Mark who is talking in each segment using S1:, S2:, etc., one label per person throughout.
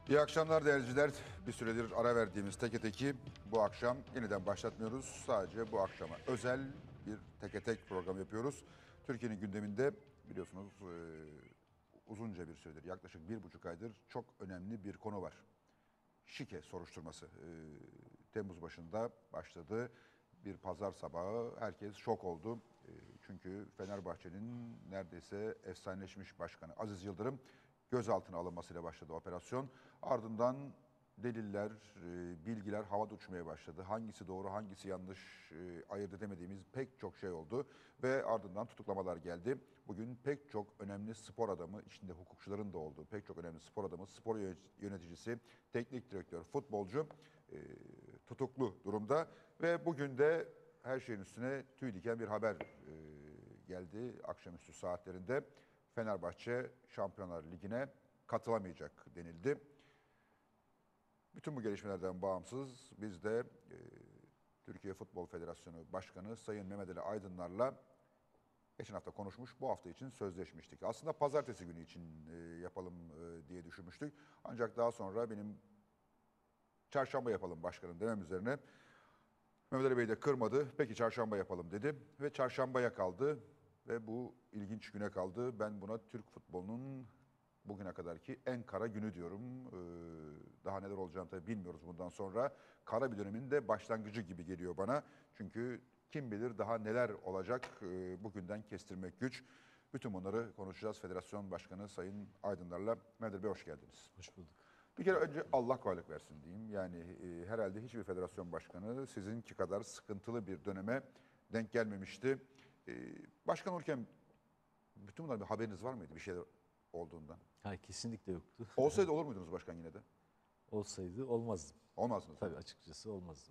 S1: İyi akşamlar değerli izleyiciler. Bir süredir ara verdiğimiz Teke Tek'i bu akşam yeniden başlatmıyoruz. Sadece bu akşama özel bir Teke Tek program yapıyoruz. Türkiye'nin gündeminde biliyorsunuz uzunca bir süredir, yaklaşık 1,5 aydır çok önemli bir konu var. Şike soruşturması. Temmuz başında başladı. Bir pazar sabahı herkes şok oldu. Çünkü Fenerbahçe'nin neredeyse efsaneleşmiş başkanı Aziz Yıldırım gözaltına alınmasıyla başladı operasyon. Ardından deliller, bilgiler havada uçmaya başladı. Hangisi doğru, hangisi yanlış ayırt edemediğimiz pek çok şey oldu. Ve ardından tutuklamalar geldi. Bugün pek çok önemli spor adamı, içinde hukukçuların da olduğu pek çok önemli spor adamı, spor yöneticisi, teknik direktör, futbolcu tutuklu durumda. Ve bugün de her şeyin üstüne tüy diken bir haber geldi akşamüstü saatlerinde. Fenerbahçe Şampiyonlar Ligi'ne katılamayacak denildi. Bütün bu gelişmelerden bağımsız biz de Türkiye Futbol Federasyonu Başkanı Sayın Mehmet Ali Aydınlar'la geçen hafta konuşmuş, bu hafta için sözleşmiştik. Aslında pazartesi günü için yapalım diye düşünmüştük. Ancak daha sonra benim çarşamba yapalım başkanım demem üzerine Mehmet Ali Bey de kırmadı. Peki çarşamba yapalım dedi ve çarşambaya kaldı ve bu ilginç güne kaldı. Ben buna Türk futbolunun bugüne kadarki en kara günü diyorum. Daha neler olacağını tabii bilmiyoruz bundan sonra. Kara bir dönemin de başlangıcı gibi geliyor bana. Çünkü kim bilir daha neler olacak bugünden kestirmek güç. Bütün bunları konuşacağız. Federasyon Başkanı Sayın Aydınlar'la. Mehmet Ali Bey hoş geldiniz.
S2: Hoş bulduk.
S1: Bir kere önce Allah kolaylık versin diyeyim. Yani herhalde hiçbir federasyon başkanı sizinki kadar sıkıntılı bir döneme denk gelmemişti. Başkan olurken bütün bunlar bir haberiniz var mıydı bir şeyler olduğundan?
S2: Hayır, kesinlikle yoktu.
S1: Olsaydı olur muydunuz başkan yine de?
S2: Olsaydı olmazdım.
S1: Olmazdınız.
S2: Tabii açıkçası olmazdım.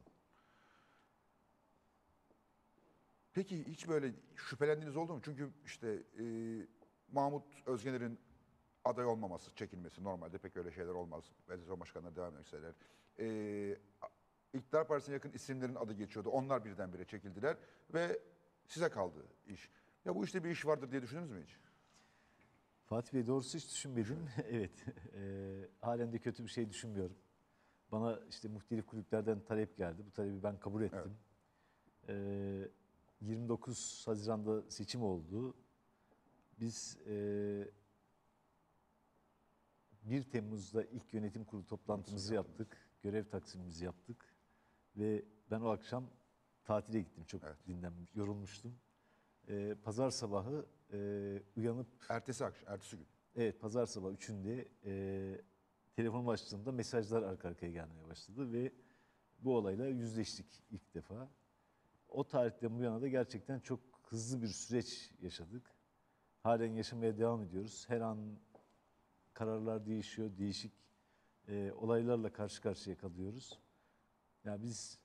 S1: Peki hiç böyle şüphelendiğiniz oldu mu? Çünkü işte Mahmut Özgener'in aday olmaması, çekilmesi normalde pek öyle şeyler olmaz. Federasyon başkanları devam etmişler. İktidar Partisi'ne yakın isimlerin adı geçiyordu. Onlar birdenbire çekildiler ve size kaldı iş. Ya bu işte bir iş vardır diye düşündünüz mü hiç?
S2: Fatih Bey, doğrusu hiç düşünmedim. Evet. Halen de kötü bir şey düşünmüyorum. Bana işte muhtelif kulüplerden talep geldi. Bu talebi ben kabul ettim. 29 Haziran'da seçim oldu. Biz 1 Temmuz'da ilk yönetim kurulu toplantımızı yaptık. Görev taksimimizi yaptık. Ve ben o akşam tatile gittim. Çok dinlenmiş, yorulmuştum. Pazar sabahı uyanıp...
S1: Ertesi gün.
S2: Evet, pazar sabahı 3'ünde telefonum açtığımda mesajlar arka arkaya gelmeye başladı ve bu olayla yüzleştik ilk defa. O tarihten bu yana da gerçekten çok hızlı bir süreç yaşadık. Halen yaşamaya devam ediyoruz. Her an kararlar değişiyor, değişik olaylarla karşı karşıya kalıyoruz. Yani biz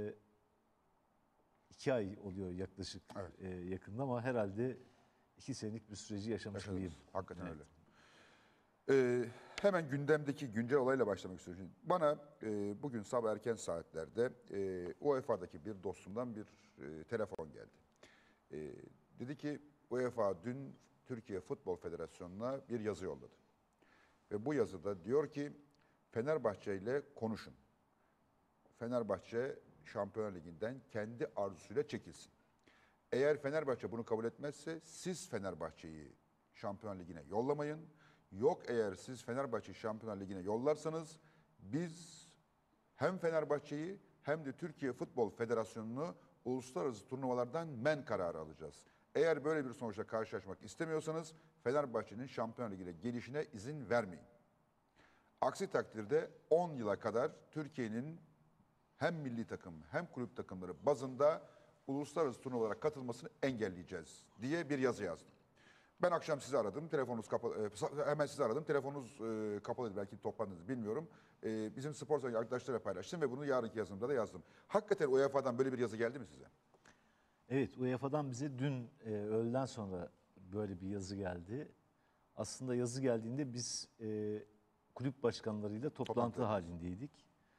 S2: 2 ay oluyor yaklaşık yakında ama herhalde 2 senelik bir süreci yaşamış gibiyim.
S1: Hakikaten
S2: Evet.
S1: öyle. Hemen gündemdeki güncel olayla başlamak istiyorum. Bana bugün sabah erken saatlerde UEFA'daki bir dostumdan bir telefon geldi. Dedi ki UEFA dün Türkiye Futbol Federasyonu'na bir yazı yolladı. Ve bu yazıda diyor ki Fenerbahçe ile konuşun. Fenerbahçe Şampiyonlar Ligi'nden kendi arzusuyla çekilsin. Eğer Fenerbahçe bunu kabul etmezse siz Fenerbahçe'yi Şampiyonlar Ligi'ne yollamayın. Yok eğer siz Fenerbahçe'yi Şampiyonlar Ligi'ne yollarsanız biz hem Fenerbahçe'yi hem de Türkiye Futbol Federasyonu'nu uluslararası turnuvalardan men kararı alacağız. Eğer böyle bir sonuçla karşılaşmak istemiyorsanız Fenerbahçe'nin Şampiyonlar Ligi'ne gelişine izin vermeyin. Aksi takdirde 10 yıla kadar Türkiye'nin hem milli takım hem kulüp takımları bazında uluslararası turnuvalara katılmasını engelleyeceğiz diye bir yazı yazdım. Ben akşam sizi aradım, telefonunuz kapalı, hemen sizi aradım, telefonunuz kapalıydı, belki toplandınız bilmiyorum. Bizim spor salonu arkadaşlarla paylaştım ve bunu yarınki yazımda da yazdım. Hakikaten UEFA'dan böyle bir yazı geldi mi size?
S2: Evet, UEFA'dan bize dün öğleden sonra böyle bir yazı geldi. Aslında yazı geldiğinde biz kulüp başkanlarıyla toplantı halindeydik.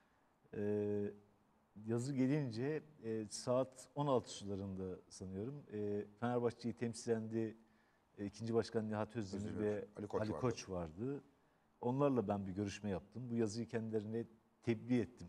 S2: Yazı gelince saat 16 sularında sanıyorum Fenerbahçe'yi temsilen de ikinci başkan Nihat Özdemir ve Ali Koç vardı. onlarla ben bir görüşme yaptım. Bu yazıyı kendilerine tebliğ ettim.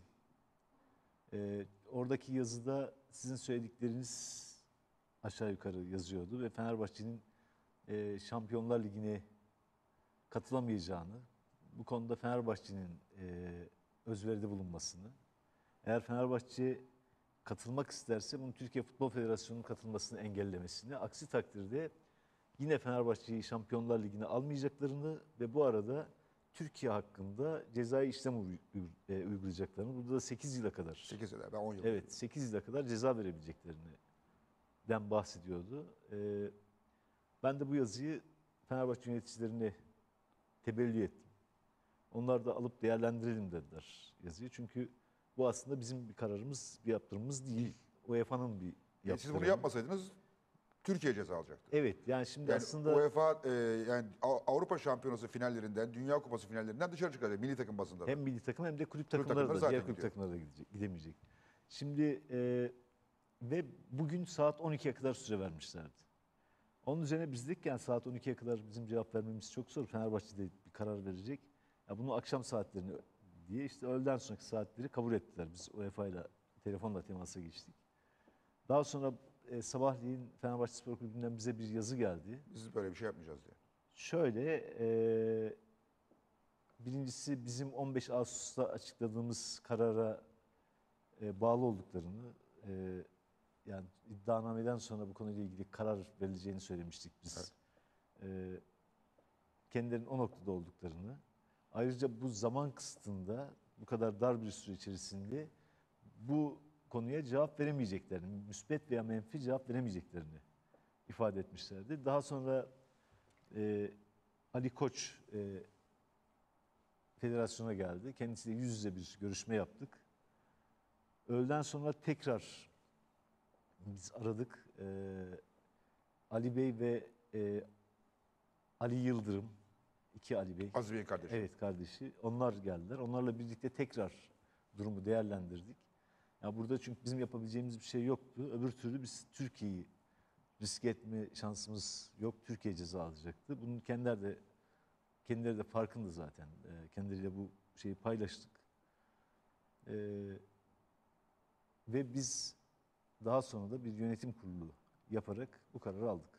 S2: Oradaki yazıda sizin söyledikleriniz aşağı yukarı yazıyordu ve Fenerbahçe'nin Şampiyonlar Ligi'ne katılamayacağını, bu konuda Fenerbahçe'nin özveride bulunmasını, eğer Fenerbahçe katılmak isterse bunu Türkiye Futbol Federasyonu'nun katılmasını engellemesini, aksi takdirde yine Fenerbahçe'yi Şampiyonlar Ligi'ne almayacaklarını ve bu arada Türkiye hakkında cezai işlem uygulayacaklarını, burada da 8 yıla kadar,
S1: 8 yıl, ben 10 yıl.
S2: evet 8 yıla kadar ceza verebileceklerinden bahsediyordu. Ben de bu yazıyı Fenerbahçe yöneticilerine tebliğ ettim. Onlar da alıp değerlendirelim dediler yazıyı. Çünkü bu aslında bizim bir kararımız, bir yaptırımımız değil. UEFA'nın bir yaptırımı.
S1: Siz bunu yapmasaydınız Türkiye ceza alacaktı.
S2: Evet, yani şimdi
S1: Yani
S2: aslında
S1: UEFA yani Avrupa Şampiyonası finallerinden, Dünya Kupası finallerinden dışarı çıkacak milli takım basında da.
S2: hem milli takım hem de kulüp
S1: takımları
S2: takımları da,
S1: zaten
S2: diğer kulüp
S1: gidiyor.
S2: takımları da gidemeyecek. Şimdi ve bugün saat 12'ye kadar süre vermişlerdi. Onun üzerine biz dedik ki yani saat 12'ye kadar bizim cevap vermemiz çok zor. Fenerbahçe de bir karar verecek. Ya bunu akşam saatlerini diye işte öğleden sonraki saatleri kabul ettiler. Biz UEFA ile telefonla temasa geçtik. Daha sonra sabahleyin Fenerbahçe Spor Kulübü'nden bize bir yazı geldi.
S1: Biz böyle bir şey yapmayacağız diye.
S2: Şöyle, birincisi bizim 15 Ağustos'ta açıkladığımız karara bağlı olduklarını, yani iddianameden sonra bu konuyla ilgili karar verileceğini söylemiştik biz.
S1: Evet.
S2: Kendilerinin o noktada olduklarını, ayrıca bu zaman kısıtında, bu kadar dar bir süre içerisinde bu konuya cevap veremeyeceklerini, müspet veya menfi cevap veremeyeceklerini ifade etmişlerdi. Daha sonra Ali Koç federasyona geldi. Kendisiyle yüz yüze bir görüşme yaptık. Öğleden sonra tekrar biz aradık. Ali Bey ve Ali Yıldırım, iki Ali Bey.
S1: Aziz Bey'in kardeşi.
S2: Evet, kardeşi. Onlar geldiler. Onlarla birlikte tekrar durumu değerlendirdik. Ya burada çünkü bizim yapabileceğimiz bir şey yoktu. Öbür türlü biz Türkiye'yi riske etme şansımız yok. Türkiye ceza alacaktı. Bunun kendileri de farkında zaten. Kendileriyle bu şeyi paylaştık. Ve biz daha sonra da bir yönetim kurulu yaparak bu kararı aldık.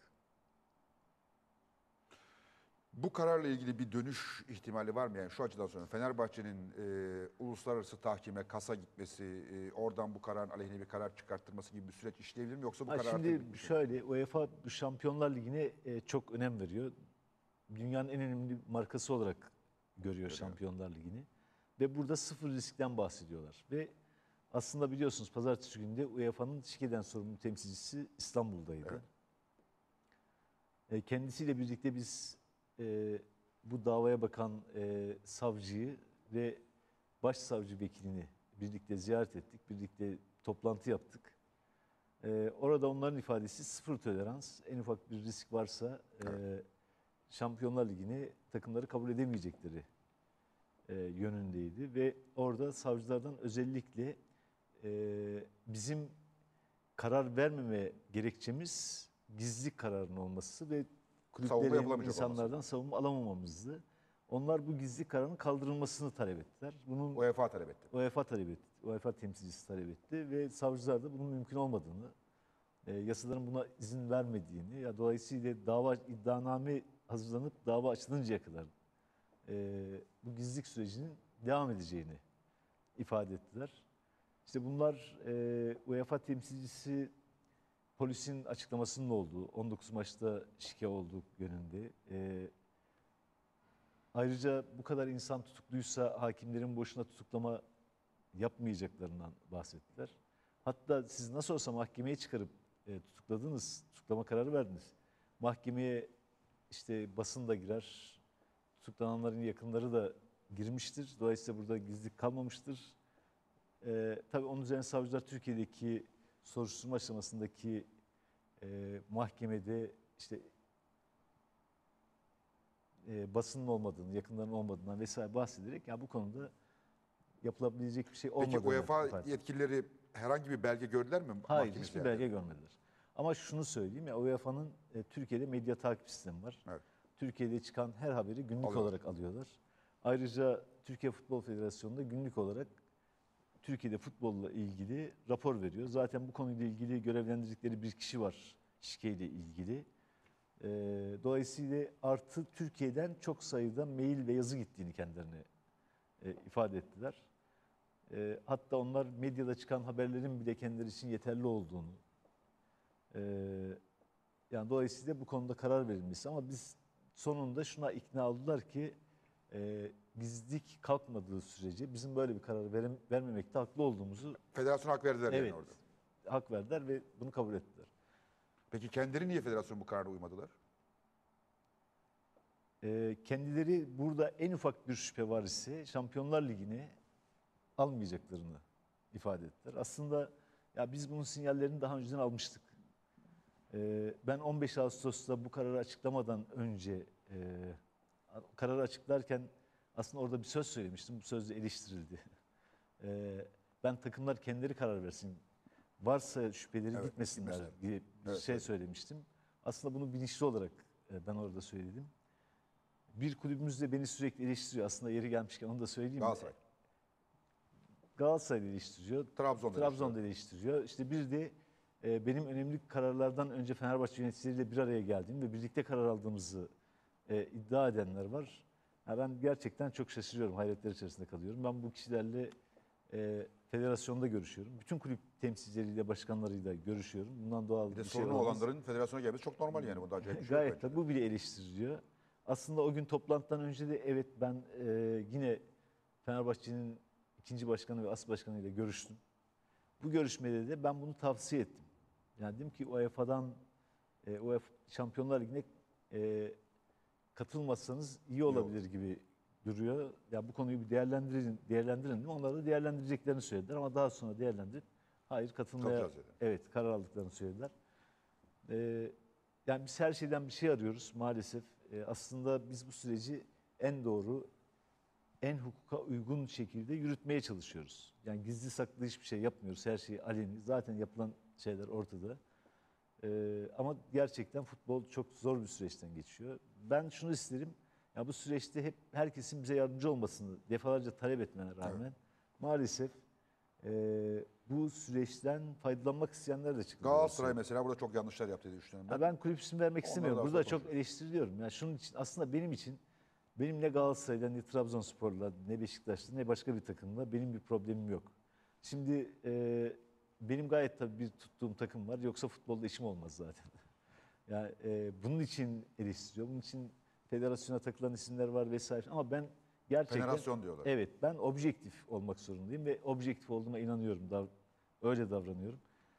S1: Bu kararla ilgili bir dönüş ihtimali var mı? Yani şu açıdan sonra Fenerbahçe'nin uluslararası tahkime, kasa gitmesi, oradan bu kararın aleyhine bir karar çıkarttırması gibi bir süreç işleyebilir mi? Yoksa bu karar artık
S2: Şimdi
S1: bitmiş mi?
S2: şöyle, UEFA bu Şampiyonlar Ligi'ne çok önem veriyor. Dünyanın en önemli markası olarak görüyor Şampiyonlar Ligi'ni. Ve burada sıfır riskten bahsediyorlar. Ve aslında biliyorsunuz pazartesi günü UEFA'nın Şike'den sorumlu temsilcisi İstanbul'daydı.
S1: Evet.
S2: Kendisiyle birlikte biz bu davaya bakan savcıyı ve başsavcı vekilini birlikte ziyaret ettik. Birlikte toplantı yaptık. Orada onların ifadesi sıfır tolerans. En ufak bir risk varsa Şampiyonlar Ligi'ni takımları kabul edemeyecekleri yönündeydi. Ve orada savcılardan özellikle bizim karar vermeme gerekçemiz gizlilik kararının olması ve
S1: Savunma
S2: kulüplerin
S1: yapılamayacak
S2: insanlardan savunma alamamamızdı. Onlar bu gizlilik kararının kaldırılmasını talep ettiler. Bunun
S1: UEFA talep etti.
S2: UEFA talep etti. UEFA temsilcisi talep etti ve savcılar da bunun mümkün olmadığını, yasaların buna izin vermediğini, ya dolayısıyla iddianame hazırlanıp dava açılıncaya kadar bu gizlilik sürecinin devam edeceğini ifade ettiler. İşte bunlar UEFA temsilcisi polisin açıklamasının olduğu, 19 maçta şike olduk yönünde. Ayrıca bu kadar insan tutukluysa hakimlerin boşuna tutuklama yapmayacaklarından bahsettiler. Hatta siz nasıl olsa mahkemeye çıkarıp tutukladınız, tutuklama kararı verdiniz. Mahkemeye işte basın da girer, tutuklananların yakınları da girmiştir. Dolayısıyla burada gizlilik kalmamıştır. Tabii onun üzerine savcılar Türkiye'deki soruşturma aşamasındaki mahkemede işte basının olmadığını, yakınların olmadığından vesaire bahsederek ya bu konuda yapılabilecek bir şey olmadığını
S1: Peki UEFA
S2: ifade.
S1: yetkilileri herhangi bir belge gördüler mi?
S2: Hayır,
S1: mahkeme
S2: hiçbir
S1: ziyaretinde?
S2: belge görmediler. Ama şunu söyleyeyim ya UEFA'nın Türkiye'de medya takip sistemi var.
S1: Evet.
S2: Türkiye'de çıkan her haberi günlük
S1: Alıyorlar.
S2: olarak alıyorlar. Ayrıca Türkiye Futbol Federasyonu'nda günlük olarak Türkiye'de futbolla ilgili rapor veriyor. Zaten bu konuyla ilgili görevlendirdikleri bir kişi var şikeyle ilgili. Dolayısıyla artı Türkiye'den çok sayıda mail ve yazı gittiğini kendilerine ifade ettiler. Hatta onlar medyada çıkan haberlerin bile kendileri için yeterli olduğunu, yani dolayısıyla bu konuda karar verilmesi, ama biz sonunda şuna ikna oldular ki gizlilik kalkmadığı sürece bizim böyle bir karar vermemekte haklı olduğumuzu,
S1: Federasyon hak verdiler
S2: evet,
S1: yani orada.
S2: hak verdiler ve bunu kabul ettiler.
S1: Peki kendileri niye federasyon bu karara uymadılar?
S2: Kendileri burada en ufak bir şüphe var ise Şampiyonlar Ligi'ni almayacaklarını ifade ettiler. Aslında ya biz bunun sinyallerini daha önceden almıştık. Ben 15 Ağustos'ta bu kararı açıklamadan önce kararı açıklarken aslında orada bir söz söylemiştim. Bu söz de eleştirildi. Ben takımlar kendileri karar versin, varsa şüpheleri
S1: Evet,
S2: gitmesinler
S1: gitmesinler.
S2: diye bir
S1: Evet,
S2: şey
S1: evet.
S2: söylemiştim. Aslında bunu bilinçli olarak ben orada söyledim. Bir kulübümüz de beni sürekli eleştiriyor. Aslında yeri gelmişken onu da söyleyeyim.
S1: Galatasaray.
S2: Galatasaray'da eleştiriyor. Trabzon'da eleştiriyor. İşte bir de benim önemli kararlardan önce Fenerbahçe yöneticileriyle bir araya geldiğim ve birlikte karar aldığımızı iddia edenler var. Ya ben gerçekten çok şaşırıyorum, hayretler içerisinde kalıyorum. Ben bu kişilerle federasyonda görüşüyorum. Bütün kulüp temsilcileriyle, başkanlarıyla görüşüyorum. Bundan doğal
S1: Bir de
S2: bir şey
S1: sorunu
S2: olamaz.
S1: olanların federasyona gelmesi çok normal yani. Bunda acayip bir şey yok
S2: Gayet
S1: bence.
S2: tabii bu bile eleştiriliyor. Aslında o gün toplantıdan önce de evet ben yine Fenerbahçe'nin ikinci başkanı ve as başkanıyla görüştüm. Bu görüşmede de ben bunu tavsiye ettim. Yani dedim ki UEFA'dan UEFA Şampiyonlar Ligi'ne katılmazsanız iyi olabilir gibi duruyor. Ya bu konuyu bir değerlendirin dedim. Onlar da değerlendireceklerini söylediler ama daha sonra değerlendirip hayır katılmaya
S1: Kalacağız dedi.
S2: evet karar aldıklarını söylediler. Yani biz her şeyden bir şey arıyoruz maalesef. Aslında biz bu süreci en doğru, en hukuka uygun şekilde yürütmeye çalışıyoruz. Yani gizli saklı hiçbir şey yapmıyoruz. Her şey aleni. Zaten yapılan şeyler ortada. Ama gerçekten futbol çok zor bir süreçten geçiyor. Ben şunu isterim. Ya bu süreçte hep herkesin bize yardımcı olmasını defalarca talep etmene rağmen maalesef bu süreçten faydalanmak isteyenler de çıktı.
S1: Galatasaray mesela burada çok yanlışlar yaptı diye düşünüyorum ben.
S2: Ben kulüp ismi vermek
S1: Onları
S2: istemiyorum.
S1: daha
S2: Burada
S1: sonra
S2: çok
S1: konuşuruz.
S2: eleştiriliyorum. Yani şunun için aslında benim için benim ne Galatasaray'la ne Trabzonspor'la ne Beşiktaş'la ne başka bir takımla benim bir problemim yok. Şimdi benim gayet tabii bir tuttuğum takım var. Yoksa futbolda işim olmaz zaten. Yani bunun için eleştiriyor. Bunun için federasyona takılan isimler var vesaire. Ama ben gerçekten
S1: Federasyon diyorlar.
S2: evet ben objektif olmak zorundayım ve objektif olduğuma inanıyorum. Öyle davranıyorum.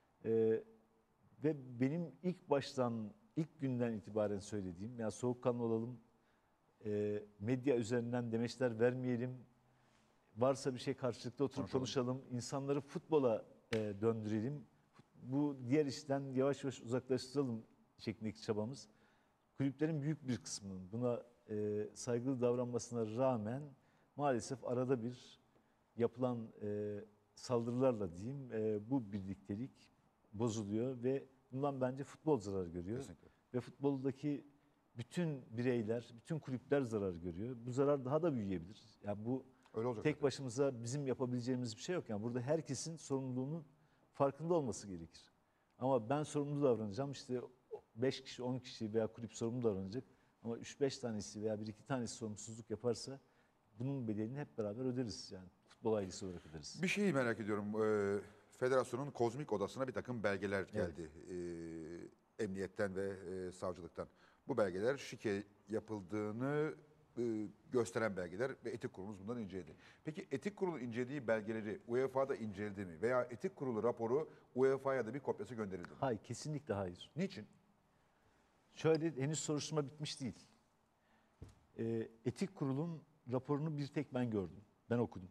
S2: Ve benim ilk günden itibaren söylediğim, ya soğukkanlı olalım, medya üzerinden demeçler vermeyelim, varsa bir şey karşılıklı oturup konuşalım, insanları futbola döndürelim, bu diğer işten yavaş yavaş uzaklaştıralım şeklindeki çabamız. Kulüplerin büyük bir kısmının buna saygılı davranmasına rağmen maalesef arada bir yapılan saldırılarla diyeyim bu birliktelik bozuluyor ve bundan bence futbol zarar görüyor.
S1: Kesinlikle.
S2: Ve futboldaki bütün bireyler, bütün kulüpler zarar görüyor. Bu zarar daha da büyüyebilir. Yani bu
S1: Öyle olacak.
S2: tek başımıza bizim yapabileceğimiz bir şey yok. Yani burada herkesin sorumluluğunun farkında olması gerekir. Ama ben sorumlu davranacağım. İşte 5 kişi, 10 kişi veya kulüp sorumlu davranacak. Ama 3-5 tanesi veya 1-2 tanesi sorumsuzluk yaparsa bunun bedelini hep beraber öderiz. Yani futbol ailesi olarak öderiz.
S1: Bir şeyi merak ediyorum. Federasyonun kozmik odasına bir takım belgeler geldi. Emniyetten ve savcılıktan. Bu belgeler şike yapıldığını gösteren belgeler ve etik kurulumuz bundan inceledi. Peki etik kurulu incelediği belgeleri UEFA'da inceledi mi? Veya etik kurulu raporu UEFA'ya da bir kopyası gönderildi mi?
S2: Hayır, kesinlikle hayır.
S1: Niçin?
S2: Şöyle, henüz soruşturma bitmiş değil. Etik kurulun raporunu bir tek ben gördüm. Ben okudum.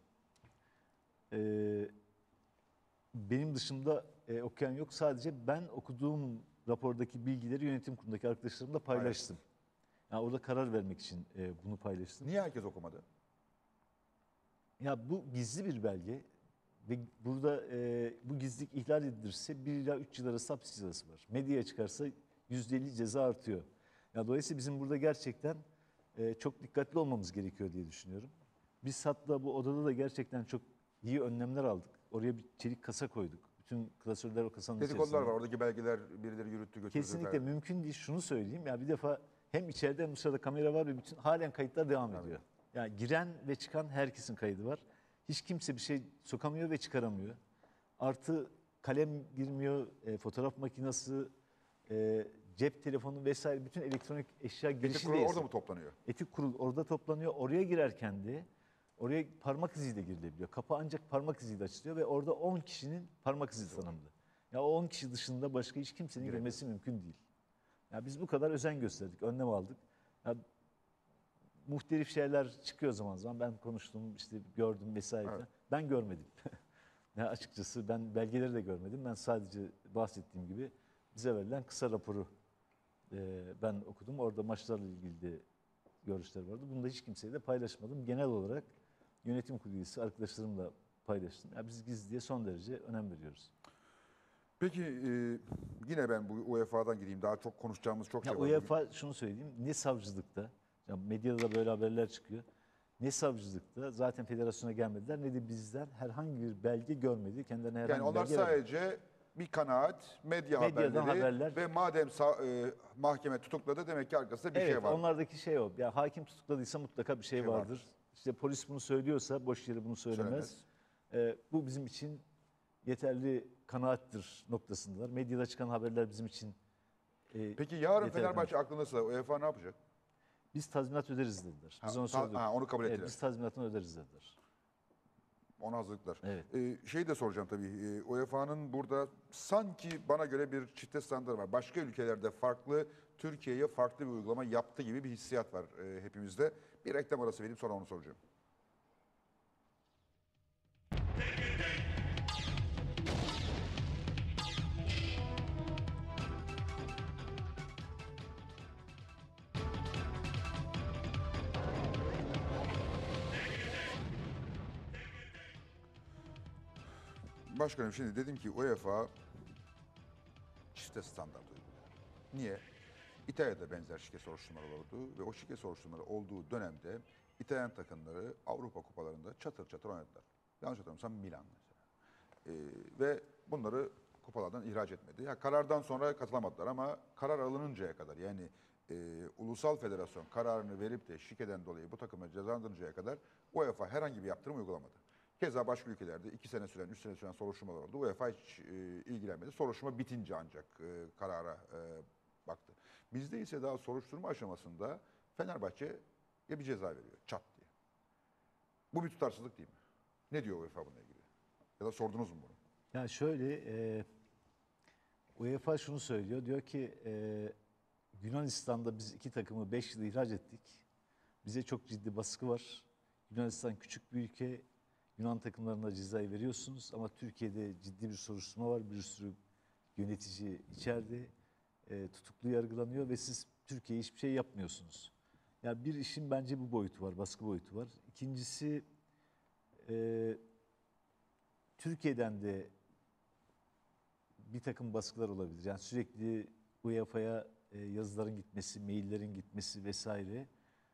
S2: Benim dışımda okuyan yok. Sadece ben okuduğum rapordaki bilgileri yönetim kurulundaki arkadaşlarımla paylaştım. Yani orada karar vermek için bunu paylaştım.
S1: Niye herkes okumadı?
S2: Ya bu gizli bir belge ve burada bu gizlilik ihlal edilirse 1 ila 3 yıl arası hapis cezası var. Medyaya çıkarsa %50 ceza artıyor. Ya dolayısıyla bizim burada gerçekten çok dikkatli olmamız gerekiyor diye düşünüyorum. Biz hatta bu odada da gerçekten çok iyi önlemler aldık. Oraya bir çelik kasa koyduk. Bütün klasörler o kasanın
S1: Dedikodular
S2: içerisinde.
S1: var. Oradaki belgeler birileri yürüttü, götürdü.
S2: Kesinlikle mümkün değil. Şunu söyleyeyim ya, bir defa hem içeride hem dışarıda kamera var ve bütün halen kayıtlar devam ediyor. Yani giren ve çıkan herkesin kaydı var. Hiç kimse bir şey sokamıyor ve çıkaramıyor. Artı kalem girmiyor, fotoğraf makinesi, cep telefonu vesaire bütün elektronik eşya
S1: Etik
S2: girişi
S1: kurulu
S2: de
S1: orada mı toplanıyor?
S2: Etik kurul orada toplanıyor. Oraya girerken de oraya parmak iziyle girilebiliyor. Kapı ancak parmak iziyle açılıyor ve orada 10 kişinin parmak izi tanımlı. Ya o 10 kişi dışında başka hiç kimsenin girmesi mümkün değil. Ya biz bu kadar özen gösterdik, önlem aldık. Ya muhtelif şeyler çıkıyor zaman zaman. Ben konuştum, işte gördüm vesaire.
S1: Evet.
S2: Ben görmedim. Ya açıkçası ben belgeleri de görmedim. Ben sadece bahsettiğim gibi bize verilen kısa raporu ben okudum. Orada maçlarla ilgili de görüşler vardı. Bunu da hiç kimseyle de paylaşmadım. Genel olarak yönetim kurulu üyesi arkadaşlarımla paylaştım. Ya biz gizliliğe son derece önem veriyoruz.
S1: Peki yine ben bu UEFA'dan gideyim. Daha çok konuşacağımız çok
S2: Ya
S1: şey var.
S2: UEFA şunu söyleyeyim, ne savcılıkta, ya medyada da böyle haberler çıkıyor. Ne savcılıkta zaten federasyona gelmediler ne de bizden herhangi bir belge görmedi. Kendilerine herhangi
S1: Yani
S2: bir
S1: onlar
S2: belge vermedi.
S1: sadece bir kanaat, medya
S2: Medyadan
S1: haberleri
S2: haberler.
S1: ve madem mahkeme tutukladı demek ki arkasında bir
S2: Evet,
S1: şey var.
S2: onlardaki şey o. Ya hakim tutukladıysa mutlaka bir şey
S1: vardır.
S2: vardır. İşte polis bunu söylüyorsa boş yere bunu söylemez. Bu bizim için yeterli kanaattir noktasındalar. Medyada çıkan haberler bizim için
S1: Peki yarın
S2: yeterli
S1: Fenerbahçe aklındaysa UEFA ne yapacak?
S2: biz tazminat öderiz dediler. Biz onu sorduk.
S1: Onu kabul ettiler.
S2: Evet, biz tazminatını öderiz dediler.
S1: Ona hazırlıklar.
S2: Evet.
S1: Şey de soracağım tabii. UEFA'nın burada sanki bana göre bir çifte standart var. Başka ülkelerde farklı, Türkiye'ye farklı bir uygulama yaptı gibi bir hissiyat var hepimizde. Bir reklam arası vereyim sonra onu soracağım. Başkanım şimdi dedim ki UEFA çifte standart uyguluyor. Niye? İtalya'da benzer şike soruşturmaları oldu ve o şike soruşturmaları olduğu dönemde İtalyan takımları Avrupa kupalarında çatır çatır oynadılar. Yanlış hatırlamıyorsam Milan mesela. Ve bunları kupalardan ihraç etmedi. Ya karardan sonra katılamadılar ama karar alınıncaya kadar yani ulusal federasyon kararını verip de şikeden dolayı bu takımı cezalandırıncaya kadar UEFA herhangi bir yaptırım uygulamadı. Keza başka ülkelerde 2 sene süren, 3 sene süren soruşturmalar oldu. UEFA hiç ilgilenmedi. Soruşturma bitince ancak karara baktı. Bizde ise daha soruşturma aşamasında Fenerbahçe bir ceza veriyor. Çat diye. Bu bir tutarsızlık değil mi? Ne diyor UEFA bununla ilgili? Ya da sordunuz mu bunu?
S2: Ya şöyle, UEFA şunu söylüyor. Diyor ki Yunanistan'da biz 2 takımı 5 yıl ihraç ettik. Bize çok ciddi baskı var. Yunanistan küçük bir ülke. Yunan takımlarına cezayı veriyorsunuz ama Türkiye'de ciddi bir soruşturma var. Bir sürü yönetici içeride tutuklu yargılanıyor ve siz Türkiye'ye hiçbir şey yapmıyorsunuz. Ya bir işin bence bu boyutu var, baskı boyutu var. İkincisi Türkiye'den de bir takım baskılar olabilir. Yani sürekli UEFA'ya yazıların gitmesi, maillerin gitmesi vesaire.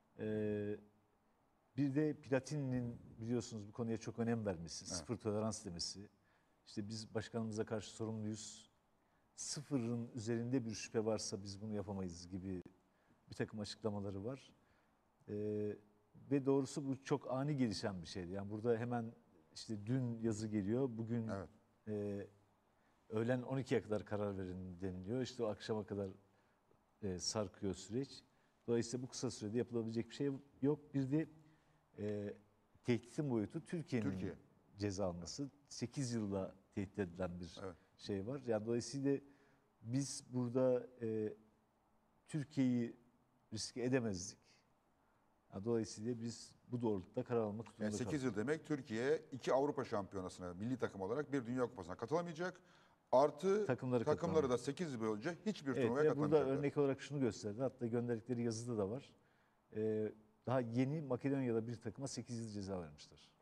S2: Bir de Platini'nin biliyorsunuz bu konuya çok önem vermesi, sıfır tolerans demesi. İşte biz başkanımıza karşı sorumluyuz. Sıfırın üzerinde bir şüphe varsa biz bunu yapamayız gibi bir takım açıklamaları var. Ve doğrusu bu çok ani gelişen bir şeydi. Yani burada hemen işte dün yazı geliyor, bugün öğlen 12'ye kadar karar verin deniliyor. İşte o akşama kadar sarkıyor süreç. Dolayısıyla bu kısa sürede yapılabilecek bir şey yok. Bir de tehditin boyutu Türkiye'nin ceza alması. 8 yılla tehdit edilen bir şey var. Yani dolayısıyla biz burada Türkiye'yi riske edemezdik. Yani dolayısıyla biz bu doğrultuda karar almak zorunda
S1: Yani 8
S2: kaldık.
S1: yıl demek Türkiye 2 Avrupa Şampiyonası'na milli takım olarak bir Dünya Kupası'na katılamayacak. Artı takımları da 8 yıl boyunca hiçbir turnuvaya
S2: Ve burada
S1: katılamayacaklar.
S2: örnek olarak şunu gösterdi. Hatta gönderdikleri yazıda da var. Daha yeni Makedonya'da bir takıma 8 yıl ceza vermişler.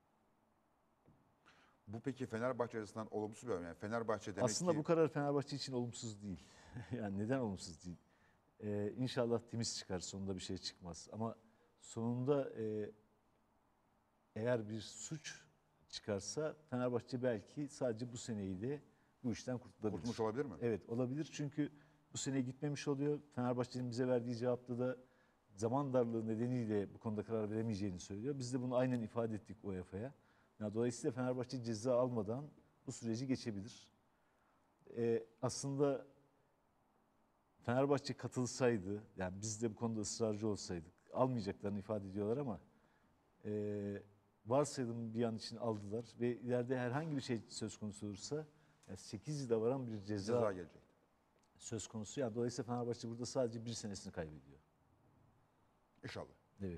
S1: Bu peki Fenerbahçe açısından olumsuz bir örnek. Yani Fenerbahçe demek
S2: Aslında
S1: ki
S2: bu karar Fenerbahçe için olumsuz değil. Yani neden olumsuz değil? İnşallah temiz çıkar, sonunda bir şey çıkmaz. Ama sonunda eğer bir suç çıkarsa Fenerbahçe belki sadece bu seneyi de bu işten kurtulabilir.
S1: Kurtulmuş olabilir mi?
S2: Evet, olabilir çünkü bu sene gitmemiş oluyor. Fenerbahçe'nin bize verdiği cevapta da zaman darlığı nedeniyle bu konuda karar veremeyeceğini söylüyor. Biz de bunu aynen ifade ettik UEFA'ya. Yani dolayısıyla Fenerbahçe ceza almadan bu süreci geçebilir. Aslında Fenerbahçe katılsaydı, yani biz de bu konuda ısrarcı olsaydık, almayacaklarını ifade ediyorlar ama varsayalım bir an için aldılar ve ileride herhangi bir şey söz konusu olursa yani 8 yıla varan bir
S1: Ceza gelecek.
S2: söz konusu. Yani dolayısıyla Fenerbahçe burada sadece bir senesini kaybediyor.
S1: İnşallah.
S2: Evet.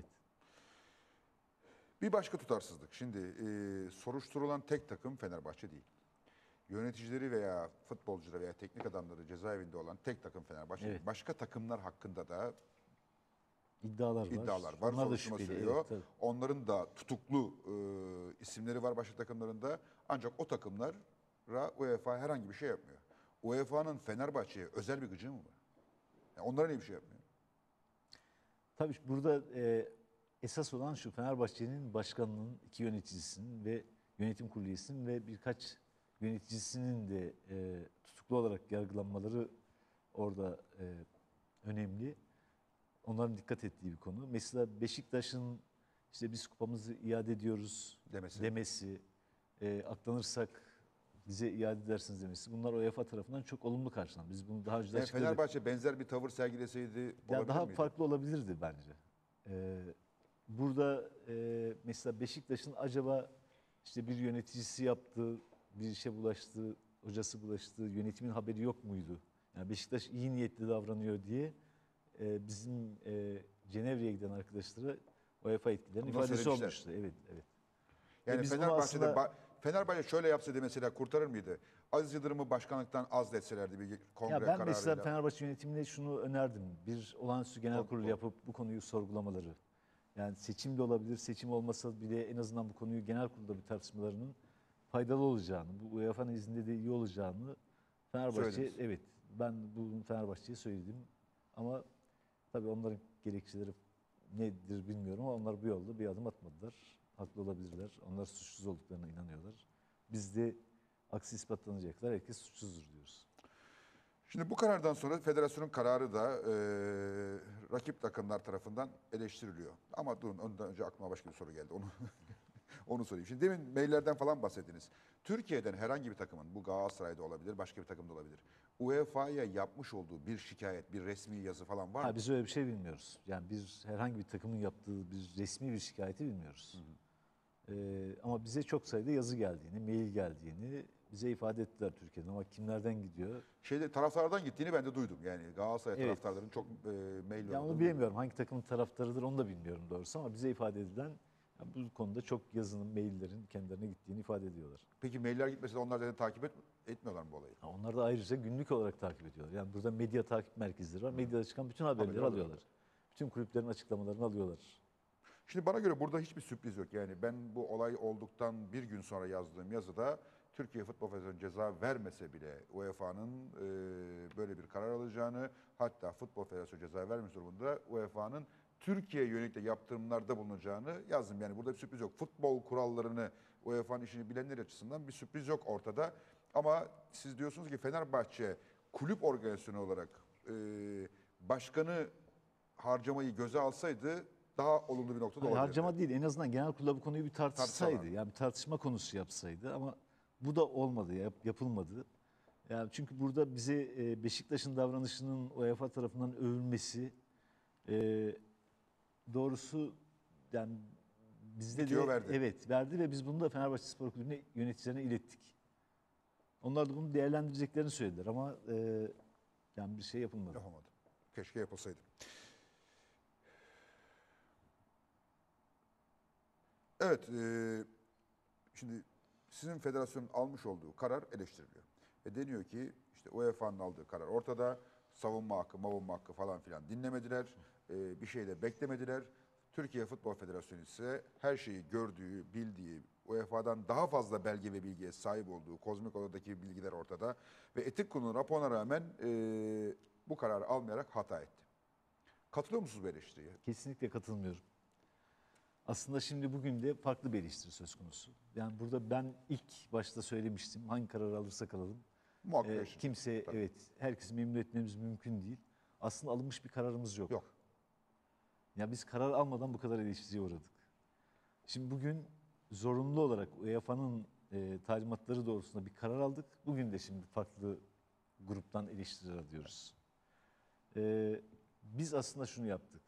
S1: Bir başka tutarsızlık. Şimdi soruşturulan tek takım Fenerbahçe değil. Yöneticileri veya futbolcuları veya teknik adamları cezaevinde olan tek takım Fenerbahçe.
S2: Evet.
S1: Başka takımlar hakkında da
S2: İddialar var.
S1: iddialar var.
S2: Onlar da
S1: Soruşturma
S2: şüpheli.
S1: sürüyor.
S2: Evet, tabii.
S1: Onların da tutuklu isimleri var başka takımlarında. Ancak o takımlara UEFA herhangi bir şey yapmıyor. UEFA'nın Fenerbahçe'ye özel bir gıcığı mı var? Yani onlara niye bir şey yapmıyor?
S2: Tabii burada esas olan şu: Fenerbahçe'nin başkanının, iki yöneticisinin ve yönetim kurulu üyesinin ve birkaç yöneticisinin de tutuklu olarak yargılanmaları orada önemli. Onların dikkat ettiği bir konu. Mesela Beşiktaş'ın işte biz kupamızı iade ediyoruz demesi, aklanırsak bize iade edersiniz demesi. Bunlar UEFA tarafından çok olumlu karşılandı. Biz bunu daha önce de
S1: Yani
S2: açıkladık.
S1: Fenerbahçe benzer bir tavır sergileseydi
S2: Ya
S1: olabilir
S2: daha
S1: miydi?
S2: farklı olabilirdi bence. Burada mesela Beşiktaş'ın acaba işte bir yöneticisi yaptı, bir işe bulaştı, hocası bulaştı, yönetimin haberi yok muydu? Yani Beşiktaş iyi niyetli davranıyor diye bizim Cenevre'ye giden arkadaşlara UEFA yetkililerinin
S1: Bundan
S2: ifadesi
S1: söylemişler.
S2: olmuştu. Evet, evet.
S1: Yani
S2: biz bunu
S1: Fenerbahçe'de
S2: aslında-
S1: Fenerbahçe şöyle yapsaydı mesela kurtarır mıydı? Aziz Yıldırım'ı başkanlıktan azletselerdi bir kongre
S2: Ya ben mesela
S1: kararıyla.
S2: Fenerbahçe yönetimine şunu önerdim. Bir olağanüstü genel kurul yapıp bu konuyu sorgulamaları. Yani seçim de olabilir, seçim olmasa bile en azından bu konuyu genel kurulda bir tartışmalarının faydalı olacağını, bu UEFA'nın izinde de iyi olacağını Fenerbahçe,
S1: Söylediniz.
S2: evet, ben bunu Fenerbahçe'ye söyledim. Ama tabii onların gerekçeleri nedir bilmiyorum ama onlar bu yolda bir adım atmadılar. Haklı olabilirler. Onlar suçsuz olduklarına inanıyorlar. Biz de aksi ispatlanacaklar. Herkes suçsuzdur diyoruz.
S1: Şimdi bu karardan sonra federasyonun kararı da rakip takımlar tarafından eleştiriliyor. Ama durun ondan önce aklıma başka bir soru geldi. Onu sorayım. Şimdi demin maillerden falan bahsettiniz. Türkiye'den herhangi bir takımın, bu Galatasaray'da olabilir, başka bir takımda olabilir, UEFA'ya yapmış olduğu bir şikayet, bir resmi yazı falan var mı?
S2: Biz öyle bir şey bilmiyoruz. Yani biz herhangi bir takımın yaptığı bir resmi bir şikayeti bilmiyoruz. Ama bize çok sayıda yazı geldiğini, mail geldiğini bize ifade ettiler Türkiye'den. Ama kimlerden gidiyor?
S1: Taraftarlardan gittiğini ben de duydum. Yani Galatasaray
S2: Evet.
S1: taraftarlarının çok mail
S2: Ya onu
S1: olduğunu
S2: bilemiyorum. Hangi takımın taraftarıdır onu da bilmiyorum doğrusu. Ama bize ifade edilen bu konuda çok yazının, maillerin kendilerine gittiğini ifade ediyorlar.
S1: Peki mailler gitmese de onlar zaten etmiyorlar mı bu olayı?
S2: Onlar da ayrıca günlük olarak takip ediyorlar. Yani burada medya takip merkezleri var. Medyada çıkan bütün haberleri
S1: Haberleri
S2: alıyorlar. Bütün kulüplerin açıklamalarını alıyorlar.
S1: Şimdi bana göre burada hiçbir sürpriz yok. Yani ben bu olay olduktan bir gün sonra yazdığım yazıda Türkiye Futbol Federasyonu ceza vermese bile UEFA'nın böyle bir karar alacağını, hatta Futbol Federasyonu ceza vermiş durumunda UEFA'nın Türkiye yönelik de yaptırımlarda bulunacağını yazdım. Yani burada bir sürpriz yok. Futbol kurallarını UEFA'nın işini bilenler açısından bir sürpriz yok ortada. Ama siz diyorsunuz ki Fenerbahçe kulüp organizasyonu olarak başkanı harcamayı göze alsaydı daha olumlu bir noktada olabilirdi.
S2: Harcama değil, en azından genel kurulda bu konuyu bir tartışsaydı.
S1: Tartışsalar.
S2: Yani bir tartışma konusu yapsaydı ama bu da olmadı, yapılmadı. Yani çünkü burada bize Beşiktaş'ın davranışının UEFA tarafından övülmesi e, doğrusu yani bizde
S1: Bitiyor,
S2: de
S1: verdi.
S2: evet verdi ve biz bunu da Fenerbahçe Spor Kulübü'ne yöneticilerine ilettik. Onlar da bunu değerlendireceklerini söylediler ama yani bir şey yapılmadı.
S1: Yapamadı. Keşke yapılsaydı. Evet, şimdi sizin federasyonun almış olduğu karar eleştiriliyor. Ve deniyor ki işte UEFA'nın aldığı karar ortada, savunma hakkı, mavunma hakkı falan filan dinlemediler, bir şey de beklemediler. Türkiye Futbol Federasyonu ise her şeyi gördüğü, bildiği, UEFA'dan daha fazla belge ve bilgiye sahip olduğu, kozmik odadaki bilgiler ortada. Ve etik kurulunun raporuna rağmen bu kararı almayarak hata etti. Katılıyor musunuz bu eleştiriye?
S2: Kesinlikle katılmıyorum. Aslında şimdi bugün de farklı bir eleştiri söz konusu. Yani burada ben ilk başta söylemiştim, hangi kararı alırsak alalım.
S1: Muhakkak eşit.
S2: Kimse,
S1: Tabii.
S2: evet, herkesi memnun etmemiz mümkün değil. Aslında alınmış bir kararımız yok.
S1: Yok.
S2: Ya biz karar almadan bu kadar eleştiriye uğradık. Şimdi bugün zorunlu olarak UEFA'nın talimatları doğrultusunda bir karar aldık. Bugün de şimdi farklı gruptan eleştiriler alıyoruz. Biz aslında şunu yaptık.